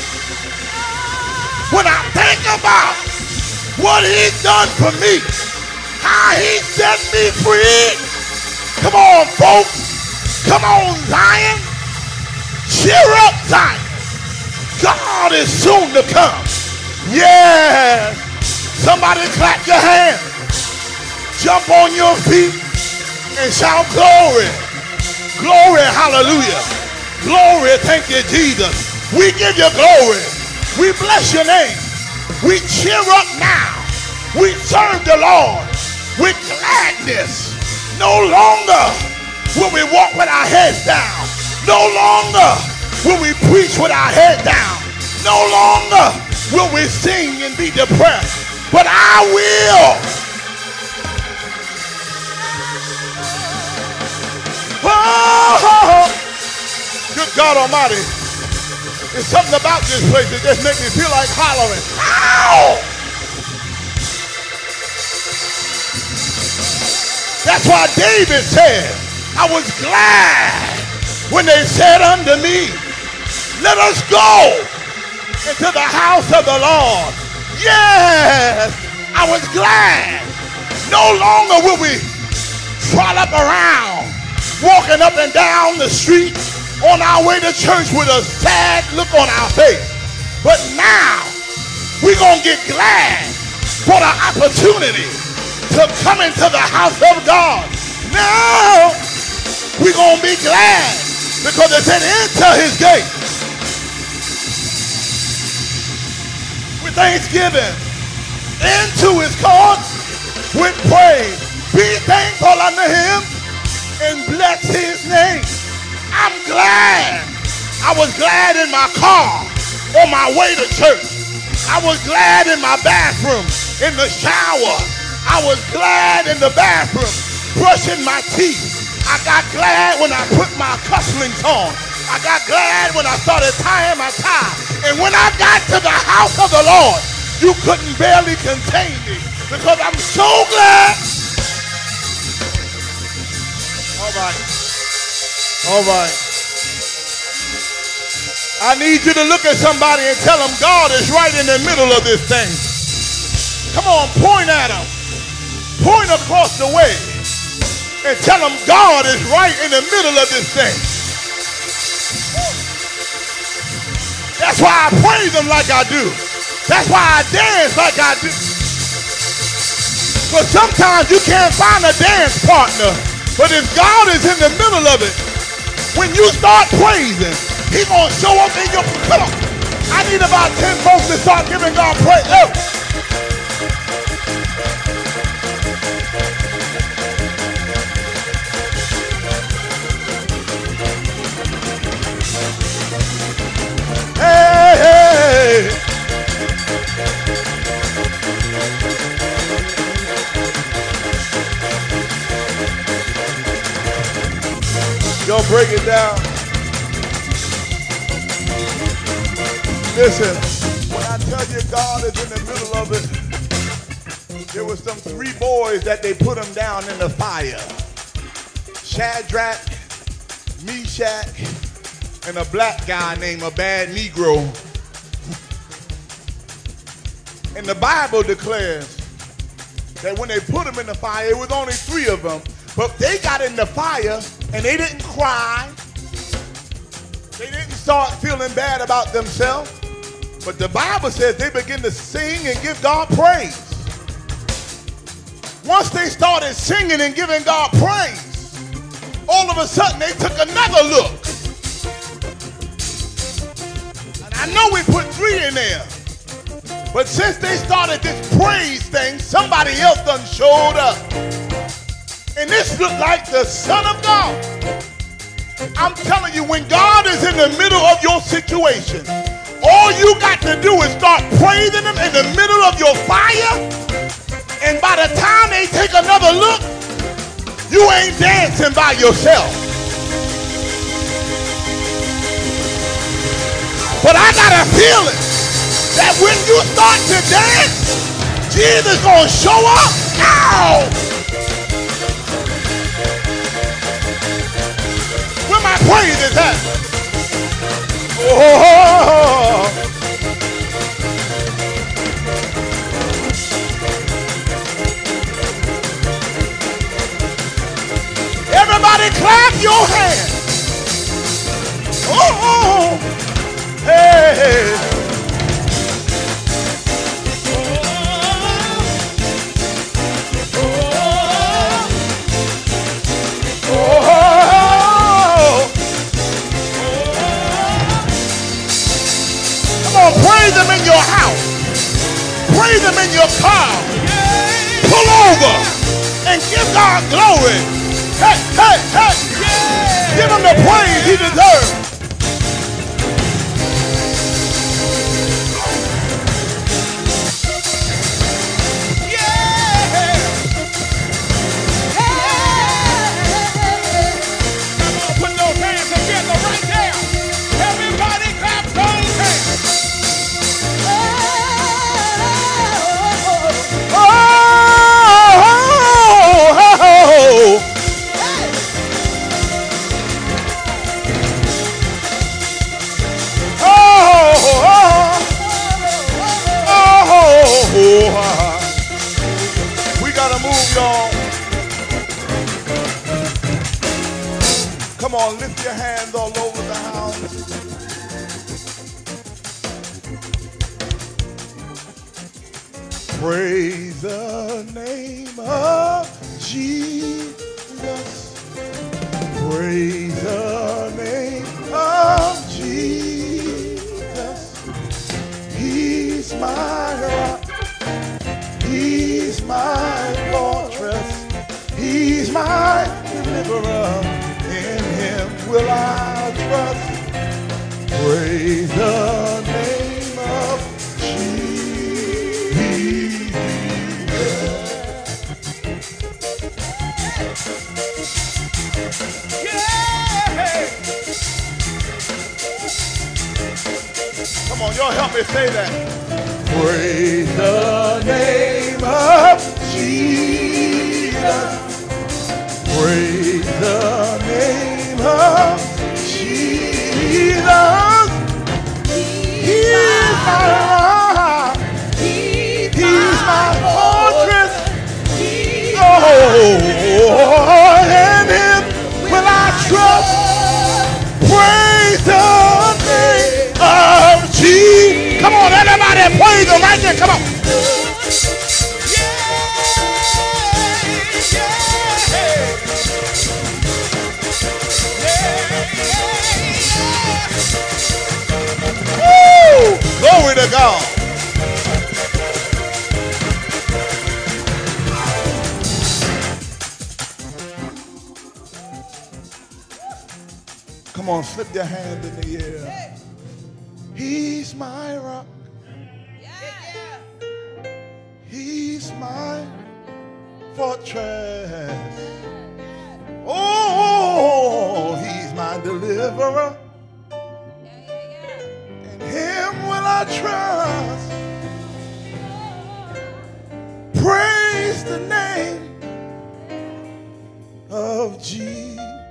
when I think about what he's done for me. How he set me free. Come on, folks. Come on, Zion. Cheer up, Zion. God is soon to come. Yeah. Somebody clap your hands. Jump on your feet and shout glory. Glory, hallelujah. Glory, thank you, Jesus. We give you glory. We bless your name. We cheer up now. We serve the Lord with gladness. No longer will we walk with our heads down. No longer will we preach with our head down. No longer will we sing and be depressed. But I will. Oh, good God Almighty. There's something about this place that just makes me feel like hollering. Ow! That's why David said, I was glad when they said unto me, let us go into the house of the Lord. Yes, I was glad. No longer will we trollop around, walking up and down the street, on our way to church with a sad look on our face. But now, we're going to get glad for the opportunity to come into the house of God. Now, we're going to be glad because it said enter his gate with thanksgiving, into his courts with praise. Be thankful unto him and bless his name. I'm glad. I was glad in my car on my way to church. I was glad in my bathroom, in the shower. I was glad in the bathroom, brushing my teeth. I got glad when I put my cufflinks on. I got glad when I started tying my tie. And when I got to the house of the Lord, you couldn't barely contain me because I'm so glad. All right. All right. I need you to look at somebody and tell them God is right in the middle of this thing. Come on, point at them. Point across the way and tell them God is right in the middle of this thing. That's why I praise him like I do. That's why I dance like I do. But sometimes you can't find a dance partner. But if God is in the middle of it, when you start praising, he's going to show up in your... Come on. I need about 10 folks to start giving God praise. Oh. Hey, hey. Yo, break it down. Listen, when I tell you God is in the middle of it, there was some 3 boys that they put them down in the fire. Shadrach, Meshach, and a black guy named a bad Negro. And the Bible declares that when they put them in the fire, it was only 3 of them, but they got in the fire and they didn't cry. They didn't start feeling bad about themselves. But the Bible says they began to sing and give God praise. Once they started singing and giving God praise, all of a sudden they took another look. And I know we put 3 in there. But since they started this praise thing, somebody else done showed up. And this looked like the Son of God. I'm telling you, when God is in the middle of your situation, all you got to do is start praising him in the middle of your fire. And by the time they take another look, you ain't dancing by yourself. But I got a feeling that when you start to dance, Jesus is going to show up. Ow! Where my praise is at? Oh! Everybody clap your hands. Oh! Hey! Praise him in your house. Praise him in your car. Pull over and give God glory. Hey, hey, hey. Give him the praise he deserves. We gotta move, y'all. Come on, lift your hands all over the Praise the name of Jesus. Praise the name of Jesus. He's my rock. He's my fortress. He's my deliverer. In him will I trust. Praise the name of Jesus. Yeah! Come on, y'all help me say that. Praise the name of Jesus. Praise the name of Jesus. He's my rock. He's my fortress. Oh, in him will I trust. Praise the name of Jesus. Come on, everybody, praise him right there. Come on. Woo! Glory to God. Come on, slip your hand in the air. He's my rock. He's my fortress. Oh, he's my deliverer. In him will I trust. Praise the name of Jesus.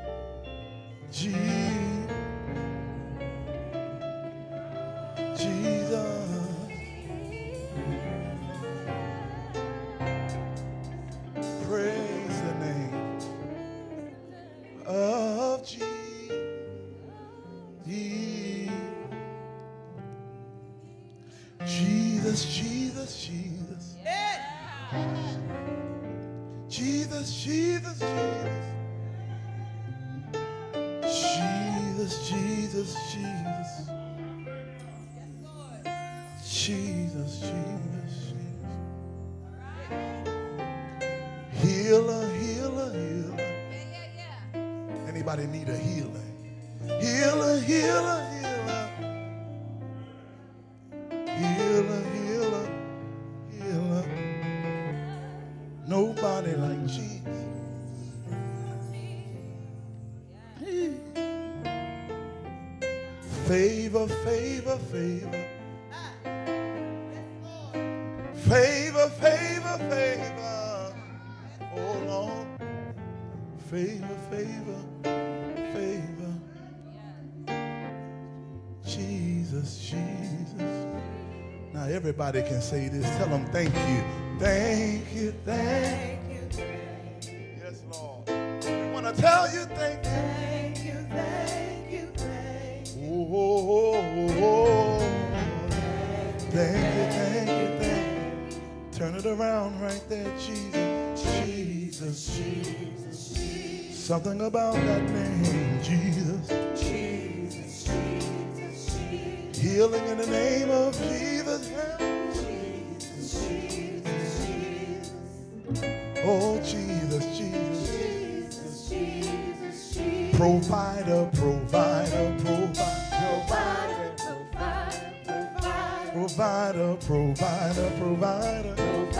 Praise the name of Jesus, Jesus, Jesus. Jesus, Jesus, Jesus. Jesus, Jesus, Jesus. Jesus, Jesus, Jesus. Healer, healer, healer. Anybody need a healing? Healer, healer, healer. Healer, healer, healer. Nobody like Jesus. Favor, favor, favor. Favor, favor, favor. Oh Lord. Favor, favor, favor. Jesus, Jesus. Now everybody can say this. Tell them thank you. Thank you, thank you. Yes, Lord. We want to tell you thank you. Thank you, thank you, thank you. Oh, oh, oh, oh. Thank you, thank you, thank you. Turn it around right there, Jesus. Jesus, Jesus, Jesus. Something about that name, Jesus. Jesus, Jesus, Jesus. Healing in the name of Jesus. Jesus, Jesus, Jesus. Oh, Jesus, Jesus. Jesus, Jesus, Jesus. Provider, provider, provider. Provider, provider, provider.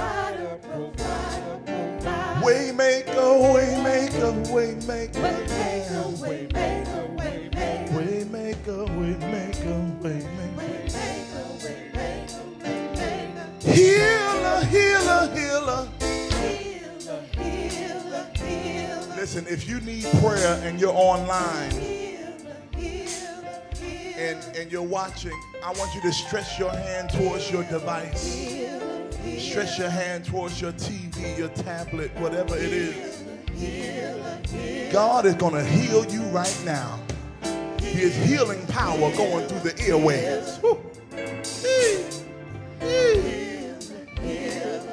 Waymaker, waymaker, waymaker. Waymaker, waymaker, waymaker. Healer, healer, healer. Listen, if you need prayer and you're online and you're watching, I want you to stretch your hand towards your device. Stretch your hand towards your TV, your tablet, whatever it is. God is going to heal you right now. His healing power going through the airwaves. Woo.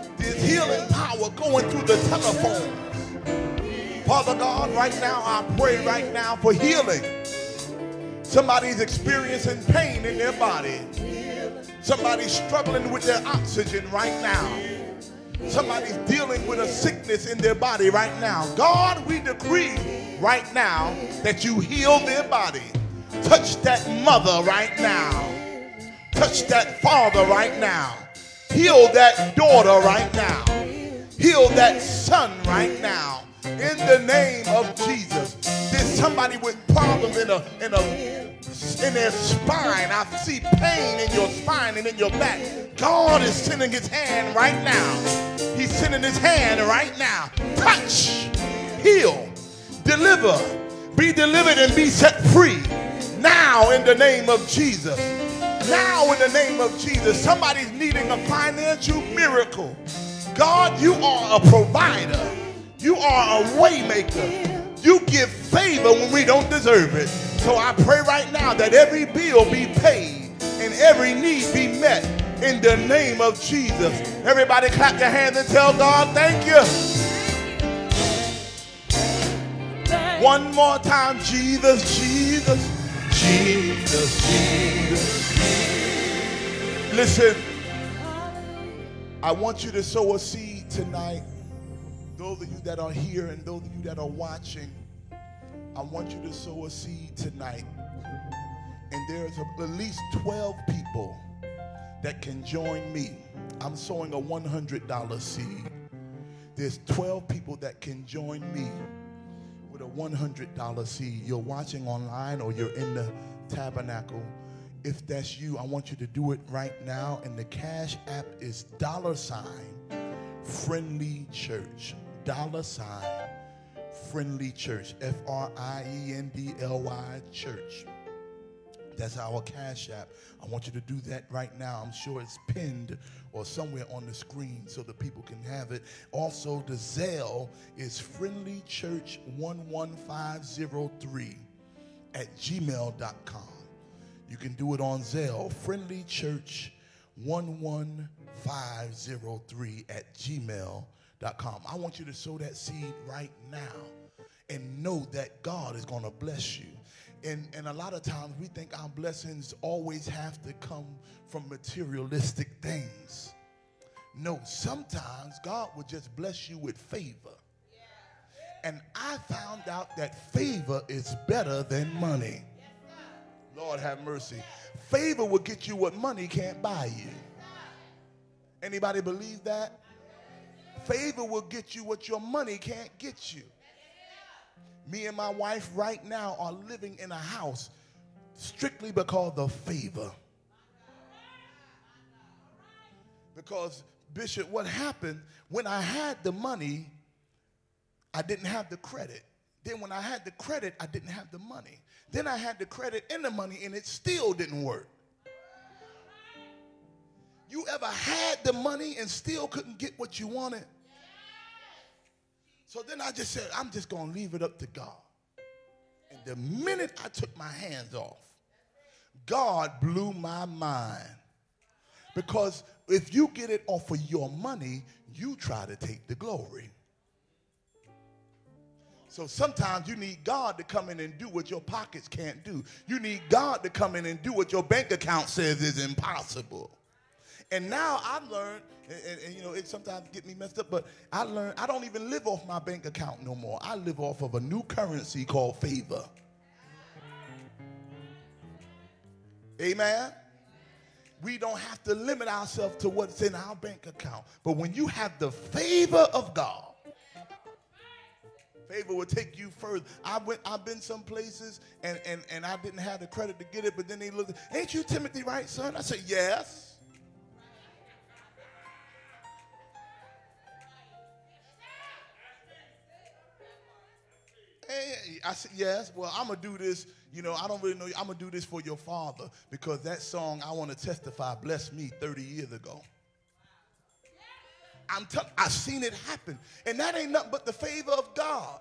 going through the telephones. Father God, right now, I pray right now for healing. Somebody's experiencing pain in their body. Somebody's struggling with their oxygen right now. Somebody's dealing with a sickness in their body right now. God, we decree right now that you heal their body. Touch that mother right now. Touch that father right now. Heal that daughter right now. Heal that son right now. In the name of Jesus. There's somebody with problems in their spine. I see pain in your spine and in your back. God is sending his hand right now. He's sending his hand right now. Touch, heal, deliver, be delivered and be set free. Now in the name of Jesus. Now in the name of Jesus. Somebody's needing a financial miracle. God, you are a provider. You are a way maker. You give favor when we don't deserve it. So I pray right now that every bill be paid and every need be met in the name of Jesus. Everybody clap your hands and tell God, thank you. One more time, Jesus, Jesus, Jesus, Jesus. Listen, I want you to sow a seed tonight. Those of you that are here and those of you that are watching, I want you to sow a seed tonight. And there's at least 12 people that can join me. I'm sowing a $100 seed. There's 12 people that can join me with a $100 seed. You're watching online or you're in the tabernacle. If that's you, I want you to do it right now. And the Cash App is $Friendly Church. $Friendly Church. Friendly Church. That's our Cash App. I want you to do that right now. I'm sure it's pinned or somewhere on the screen so that people can have it. Also, the Zelle is friendlychurch11503@gmail.com. You can do it on Zelle, friendlychurch11503@gmail.com. I want you to sow that seed right now and know that God is going to bless you. And a lot of times we think our blessings always have to come from materialistic things. No, sometimes God will just bless you with favor. And I found out that favor is better than money. Lord have mercy. Favor will get you what money can't buy you. Anybody believe that? Favor will get you what your money can't get you. Me and my wife right now are living in a house strictly because of favor. Because, Bishop, what happened, when I had the money, I didn't have the credit. Then when I had the credit, I didn't have the money. Then I had the credit and the money, and it still didn't work. You ever had the money and still couldn't get what you wanted? So then I just said, I'm just going to leave it up to God. And the minute I took my hands off, God blew my mind. Because if you get it off of your money, you try to take the glory. So sometimes you need God to come in and do what your pockets can't do. You need God to come in and do what your bank account says is impossible. And now I've learned, and you know, it sometimes gets me messed up, but I learned I don't even live off my bank account no more. I live off of a new currency called favor. Amen? We don't have to limit ourselves to what's in our bank account. But when you have the favor of God, favor will take you further. I've been some places and I didn't have the credit to get it, but then they looked, ain't you Timothy Wright, son? I said, yes. Hey, I said, yes, well, I'm going to do this. You know, I don't really know. I'm going to do this for your father because that song, I Want to Testify, blessed me 30 years ago. I've seen it happen. And that ain't nothing but the favor of God.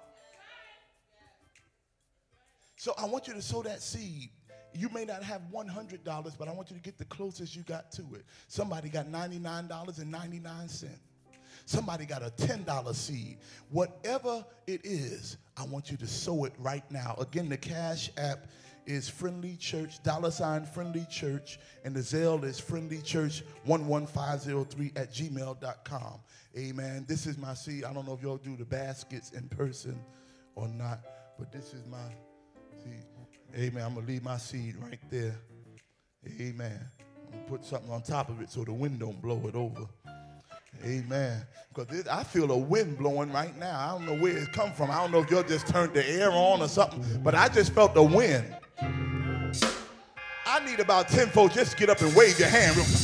So I want you to sow that seed. You may not have $100, but I want you to get the closest you got to it. Somebody got $99.99. Somebody got a $10 seed. Whatever it is, I want you to sow it right now. Again, the Cash App is Friendly Church, $ Friendly Church, and the Zelle is Friendly Church 11503@gmail.com. Amen. This is my seed. I don't know if y'all do the baskets in person or not, but this is my seed. Amen. I'm going to leave my seed right there. Amen. I'm going to put something on top of it so the wind don't blow it over. Amen. Because I feel a wind blowing right now. I don't know where it come from. I don't know if y'all just turned the air on or something, but I just felt the wind. I need about 10 folks just to get up and wave your hand real quick.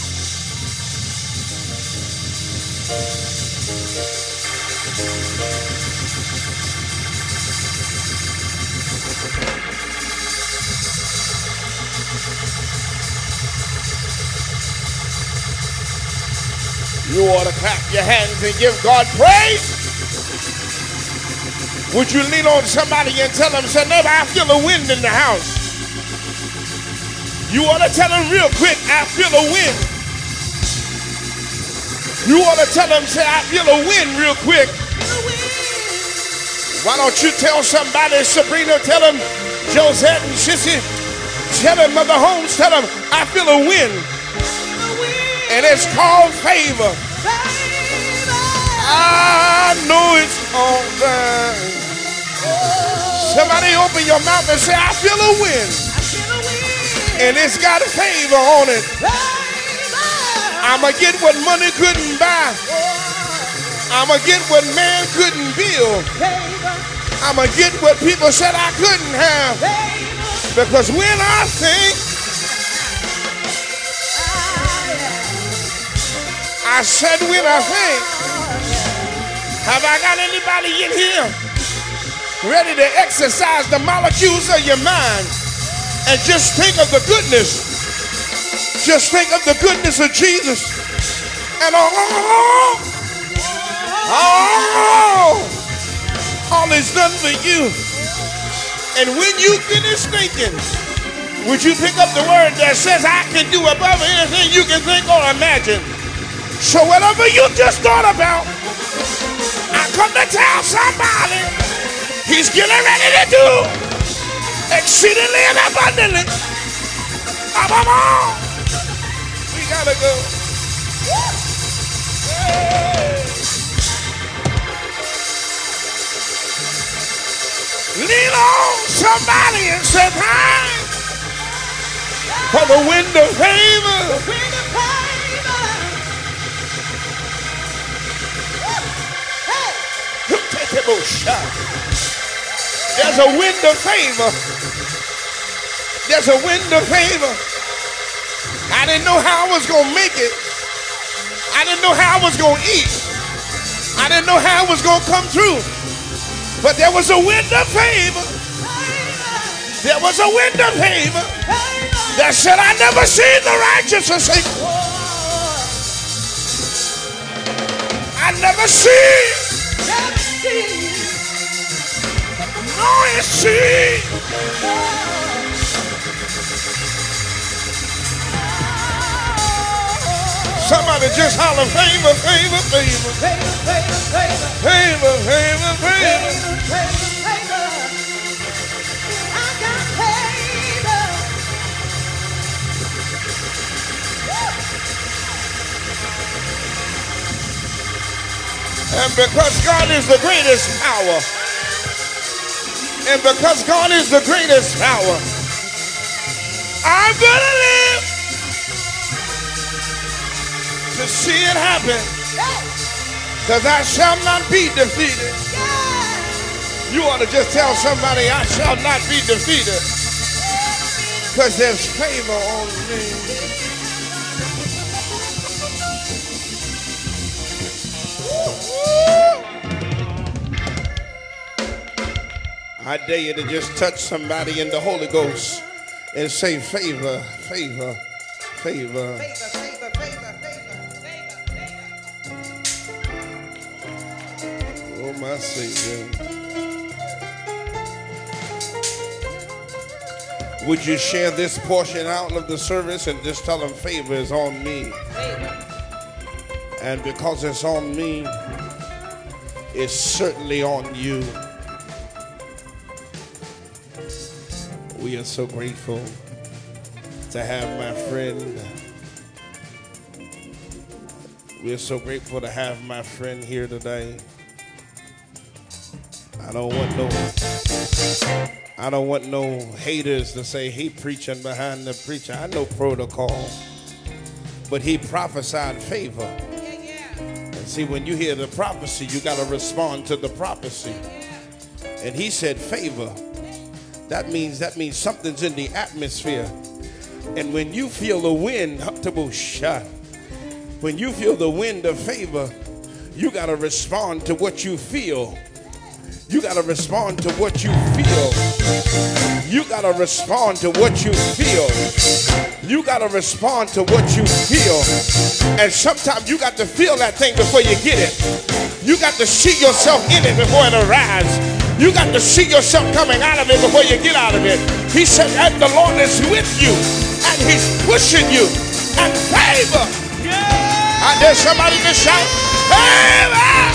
You ought to clap your hands and give God praise. Would you lean on somebody and tell them, say, neighbor, I feel a wind in the house. You ought to tell them real quick, I feel a wind. You ought to tell them, say, I feel a wind real quick. Why don't you tell somebody, Sabrina, tell them, Josette and Sissy, tell them, Mother Holmes, tell them, I feel a wind. And it's called favor. I know it's all right. Somebody open your mouth and say, I feel a wind. And it's got favor on it. I'ma get what money couldn't buy. I'ma get what man couldn't build. I'ma get what people said I couldn't have. Because when I think, I said when I think, have I got anybody in here ready to exercise the molecules of your mind and just think of the goodness? Just think of the goodness of Jesus. And all is done for you. And when you finish thinking, would you pick up the word that says I can do above anything you can think or imagine? So whatever you just thought about, I come to tell somebody he's getting ready to do exceedingly and abundantly above all. We gotta go. Hey. Lean on somebody and say thanks for the wind of favor. There's a wind of favor. There's a wind of favor. I didn't know how I was going to make it. I didn't know how I was going to eat. I didn't know how I was going to come through. But there was a wind of favor. There was a wind of favor that said, I never seen the righteous forsaken. I never seen. No, you see. Somebody just holler, favor, favor, favor. Favor, favor, favor. I got favor. And because God is the greatest power, and because God is the greatest power, I'm gonna live to see it happen, because I shall not be defeated. You ought to just tell somebody, I shall not be defeated, because there's favor on me. I dare you to just touch somebody in the Holy Ghost and say favor, favor, favor. Oh, my Savior. Would you share this portion out of the service and just tell them favor is on me? And because it's on me, it's certainly on you. We are so grateful to have my friend. We are so grateful to have my friend here today. I don't want no haters to say he preaching behind the preacher. I know protocol, but he prophesied favor. And see, when you hear the prophecy, you got to respond to the prophecy. And he said favor. That means something's in the atmosphere. And when you feel the wind, when you feel the wind of favor, you got to respond to what you feel. You got to respond to what you feel. You got to respond to what you feel. You got to respond to what you feel. And sometimes you got to feel that thing before you get it. You got to see yourself in it before it arrives. You got to see yourself coming out of it before you get out of it. He said, and the Lord is with you, and he's pushing you. And favor. I dare somebody to shout, favor!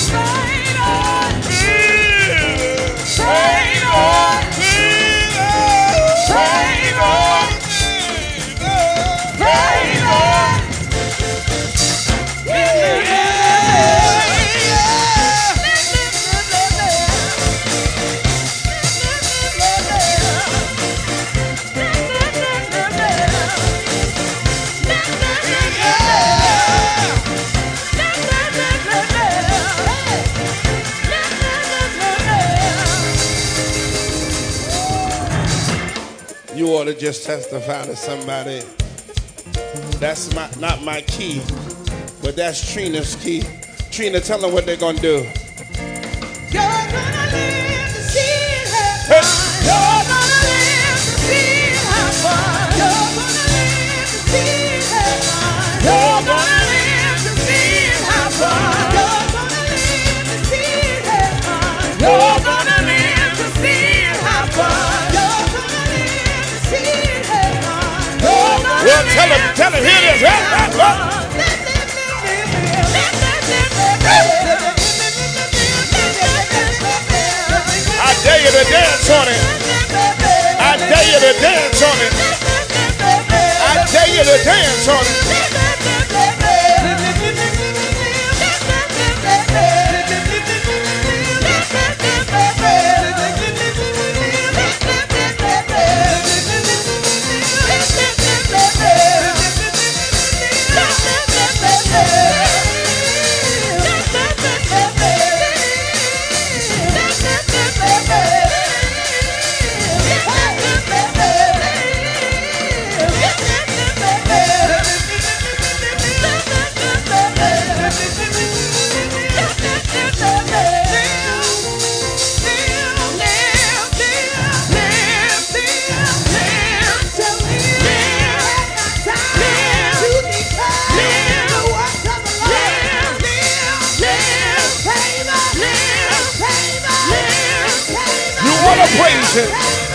You ought to just testify to somebody. That's not my key, but that's Trina's key. Trina, tell them what they're going to do. You're gonna live to see it happen. You're gonna live to see it happen. You're gonna live to see it happen. You're gonna live to see it happen. You're gonna live to see it happen. You're gonna live to see it happen. You're gonna live to see it happen. Well, tell him, here it is. I dare you to dance on it. I dare you to dance on it. I dare you to dance on it. Praise him.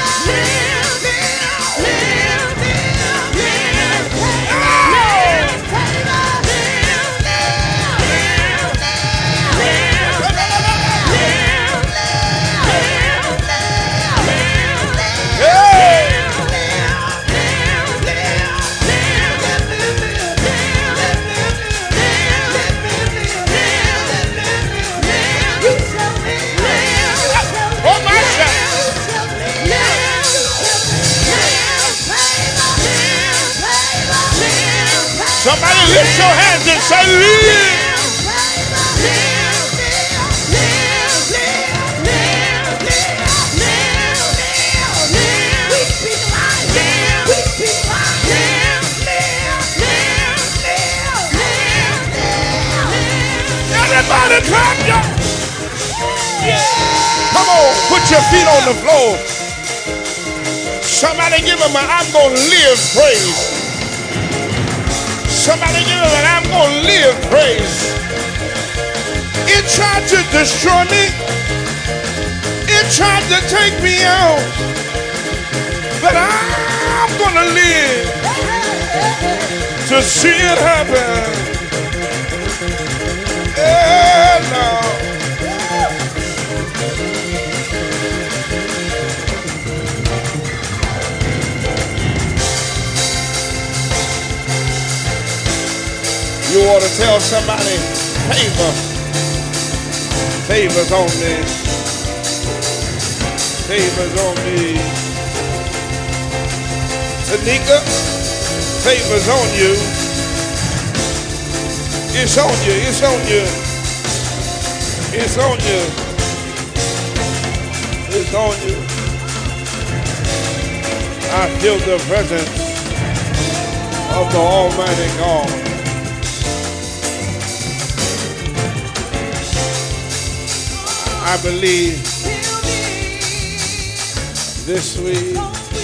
Somebody lift your hands and say, live. Everybody clap your. Come on, put your feet on the floor. Somebody give him a I'm gonna live praise. Somebody give him an I'm gonna live praise. It tried to destroy me. It tried to take me out. But I'm gonna live to see it happen. Yeah, Lord. You ought to tell somebody, favor. Favor's on me. Favor's on me. Tanika, favor's on you. It's on you. It's on you. It's on you. It's on you. I feel the presence of the Almighty God. I believe this week,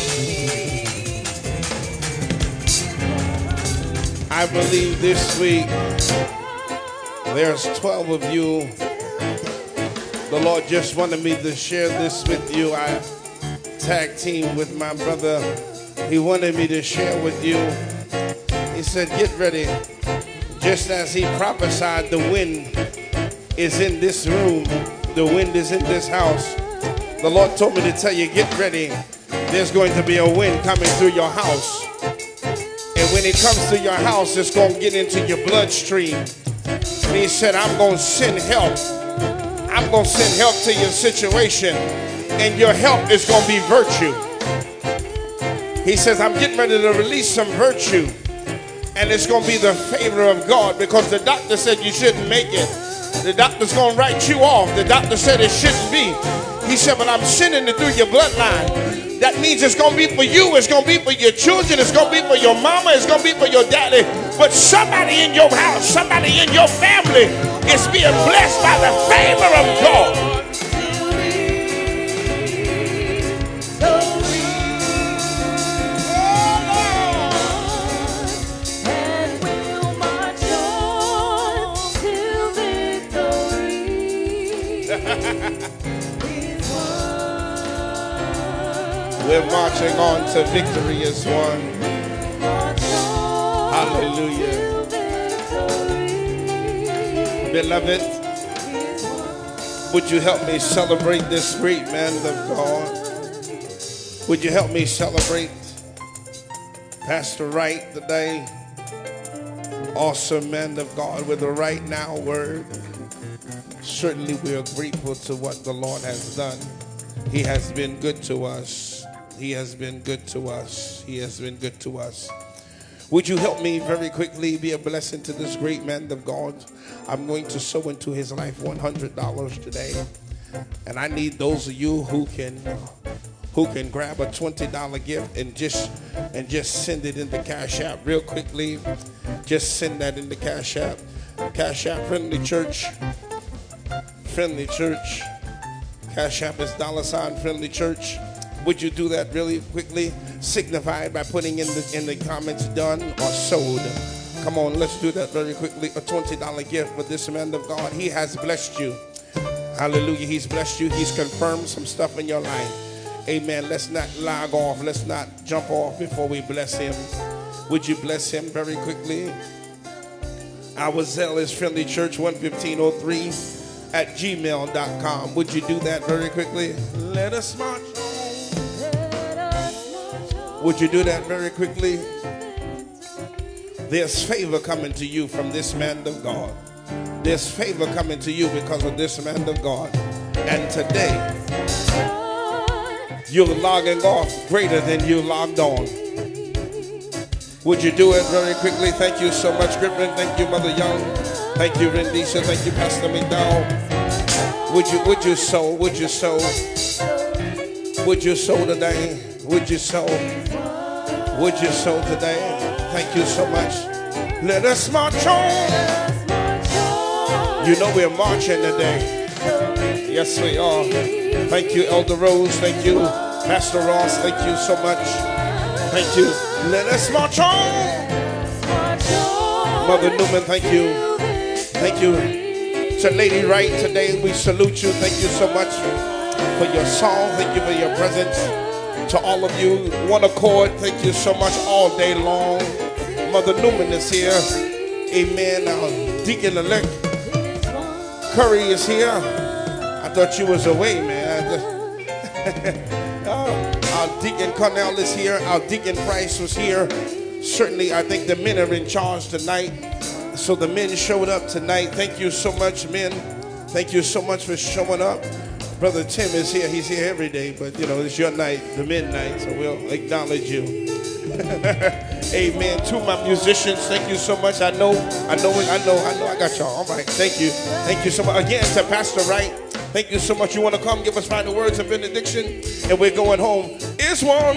I believe this week, there's 12 of you. The Lord just wanted me to share this with you. I tag team with my brother. He wanted me to share with you. He said, get ready. Just as he prophesied, the wind is in this room. The wind is in this house. The Lord told me to tell you, get ready. There's going to be a wind coming through your house. And when it comes through your house, it's going to get into your bloodstream. And he said, I'm going to send help. I'm going to send help to your situation. And your help is going to be virtue. He says, I'm getting ready to release some virtue. And it's going to be the favor of God, because the doctor said you shouldn't make it. The doctor's going to write you off. The doctor said it shouldn't be. He said, but I'm sending it through your bloodline. That means it's going to be for you. It's going to be for your children. It's going to be for your mama. It's going to be for your daddy. But somebody in your house, somebody in your family is being blessed by the favor of God. We're marching on to victory is won. Hallelujah. Beloved, would you help me celebrate this great man of God? Would you help me celebrate Pastor Wright today? Awesome man of God with a right now word. Certainly we are grateful to what the Lord has done. He has been good to us. He has been good to us. He has been good to us. Would you help me very quickly be a blessing to this great man of God? I'm going to sow into his life $100 today. And I need those of you who can grab a $20 gift and just send it in the Cash App real quickly. Just send that in the Cash App. Cash App, Friendly Church. Friendly Church. Cash App is $ Friendly Church. Would you do that really quickly? Signified by putting in the comments done or sold. Come on, let's do that very quickly. A $20 gift for this man of God. He has blessed you. Hallelujah. He's blessed you. He's confirmed some stuff in your life. Amen. Let's not log off. Let's not jump off before we bless him. Would you bless him very quickly? Our Zelle is Friendly Church 11503@gmail.com. Would you do that very quickly? Let us march on. Would you do that very quickly? There's favor coming to you from this man of God. There's favor coming to you because of this man of God. And today, you're logging off greater than you logged on. Would you do it very quickly? Thank you so much, Griffin. Thank you, Mother Young. Thank you, Rendisha. Thank you, Pastor McDowell. Would you sow? Would you sow? Would you sow today? Would you sow? Would you sow today? Thank you so much. Let us march on. You know we're marching today. Yes, we are. Thank you, Elder Rose. Thank you, Pastor Ross. Thank you so much. Thank you. Let us march on. Mother Newman, thank you. Thank you. To Lady Wright today, we salute you. Thank you so much for your song. Thank you for your presence. To all of you, one accord, thank you so much all day long. Mother Newman is here. Amen. Our deacon-elect Curry is here. I thought you was away, man. Our deacon Cornell is here. Our deacon Price was here. Certainly, I think the men are in charge tonight. So the men showed up tonight. Thank you so much, men. Thank you so much for showing up. Brother Tim is here. He's here every day, but you know, it's your night, the midnight, so we'll acknowledge you. Amen. To my musicians, thank you so much. I know I got y'all. All right, thank you. Thank you so much. Again, to Pastor Wright, thank you so much. You want to come give us final words of benediction? And we're going home. It's one.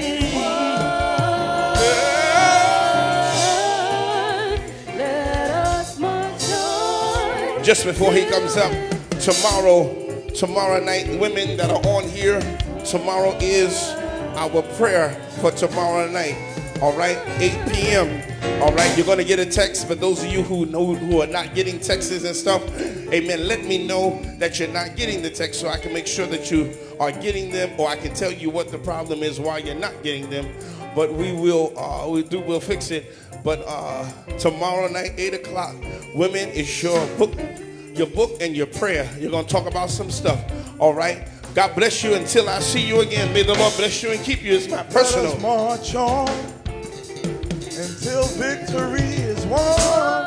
Just before he comes up, tomorrow night, women that are on here, tomorrow is our prayer for tomorrow night. All right, 8 p.m. All right, you're going to get a text. For those of you who are not getting texts and stuff, amen, let me know that you're not getting the text so I can make sure that you are getting them, or I can tell you what the problem is why you're not getting them. But we'll fix it. But tomorrow night, 8 o'clock, women, it's your book and your prayer. You're going to talk about some stuff. All right. God bless you until I see you again. May the Lord bless you and keep you. It's my personal. Let us march on until victory is won.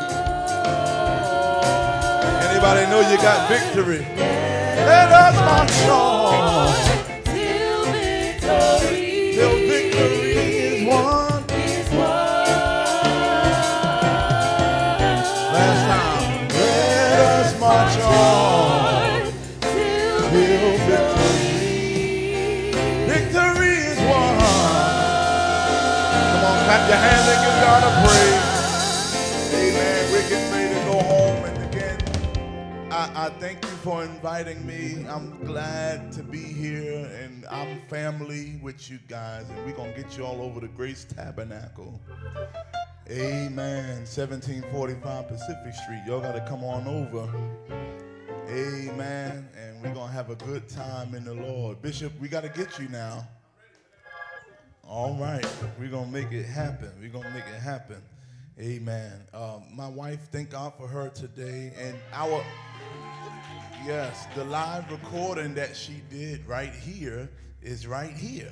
Anybody know you got victory? Let us march on till victory is won. Last time. Let us march on till victory is won. Come on, clap your hands and give God a praise. Amen. We're getting ready to go home. And again, I thank you for inviting me. I'm glad to be here, and I'm family with you guys. And we're going to get you all over the Grace Tabernacle. Amen. 1745 Pacific Street. Y'all got to come on over. Amen. And we're going to have a good time in the Lord. Bishop, we got to get you now. All right. We're going to make it happen. We're going to make it happen. Amen. My wife, thank God for her today. And the live recording that she did right here is right here.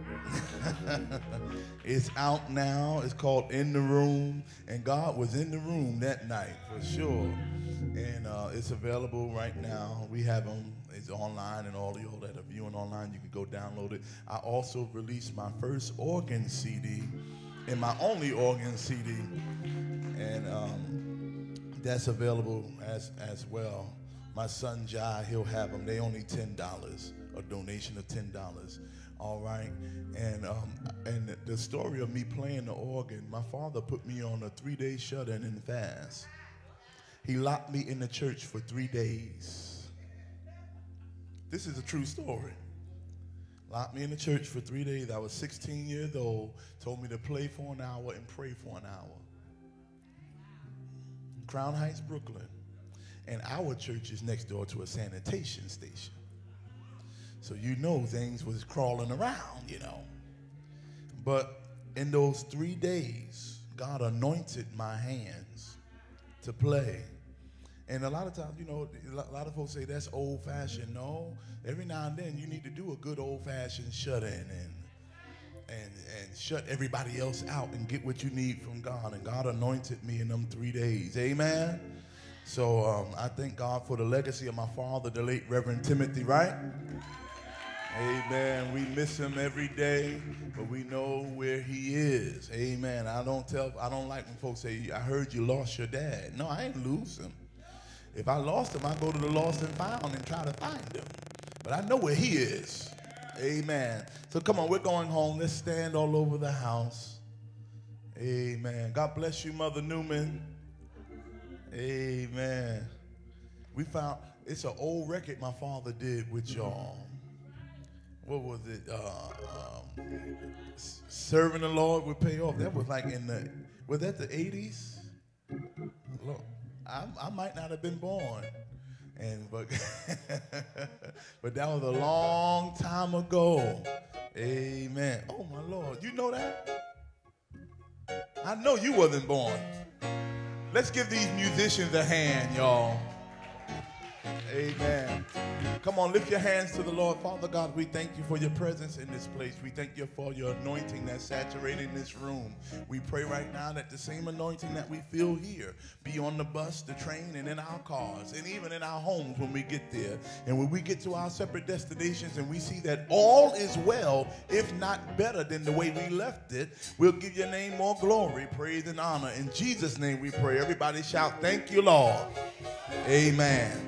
It's out now. It's called In the Room. And God was in the room that night for sure. And it's available right now. We have them. It's online, and all of y'all that are viewing online, you can go download it. I also released my first organ CD and my only organ CD, and that's available as well. My son Jai, he'll have them. They only $10, a donation of $10. All right, and the story of me playing the organ, my father put me on a 3-day shut-in and fast. He locked me in the church for 3 days. This is a true story. Locked me in the church for 3 days. I was 16 years old. Told me to play for an hour and pray for an hour. Crown Heights, Brooklyn. And our church is next door to a sanitation station. So you know things was crawling around, you know. But in those 3 days, God anointed my hands to play. And a lot of times, you know, a lot of folks say that's old-fashioned. No, every now and then you need to do a good old-fashioned shut-in and shut everybody else out and get what you need from God. And God anointed me in them 3 days. Amen. So I thank God for the legacy of my father, the late Reverend Timothy Wright. Amen. We miss him every day, but we know where he is. Amen. I don't like when folks say, I heard you lost your dad. No, I ain't lose him. If I lost him, I go to the lost and found and try to find him. But I know where he is. Amen. So come on, we're going home. Let's stand all over the house. Amen. God bless you, Mother Newman. Amen. We found, it's an old record my father did with y'all. What was it? Serving the Lord would pay off. That was like was that the 80s? Look, I might not have been born. But that was a long time ago. Amen. Oh my Lord, you know that? I know you wasn't born. Let's give these musicians a hand, y'all. Amen. Come on, lift your hands to the Lord. Father God, we thank you for your presence in this place. We thank you for your anointing that's saturating this room. We pray right now that the same anointing that we feel here be on the bus, the train, and in our cars, and even in our homes when we get there. And when we get to our separate destinations and we see that all is well, if not better than the way we left it, we'll give your name more glory, praise, and honor. In Jesus' name we pray. Everybody shout, thank you, Lord. Amen.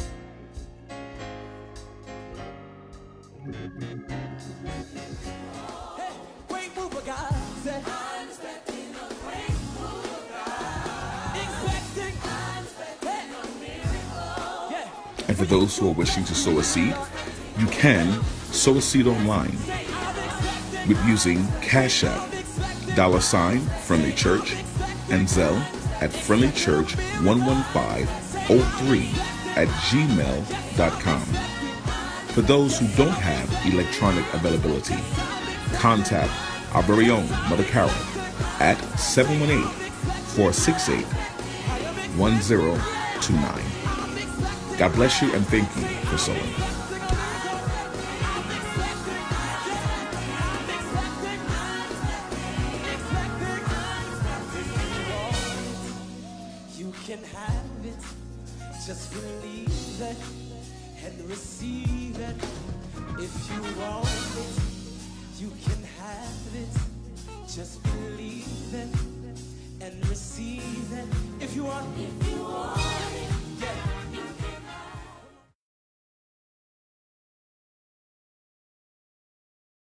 Great move of God. Say, I'm expecting a great move of God. I'm expecting a miracle. Yeah. And for those who are wishing to sow a seed, you can sow a seed online with using Cash App, $ Friendly Church, and Zelle at friendlychurch11503@gmail.com. For those who don't have electronic availability, contact our very own Mother Carol at 718-468-1029. God bless you and thank you for sowing. You can have it, just believe it and receive it. If you want it, you can have it, just believe it and receive it. If you want it,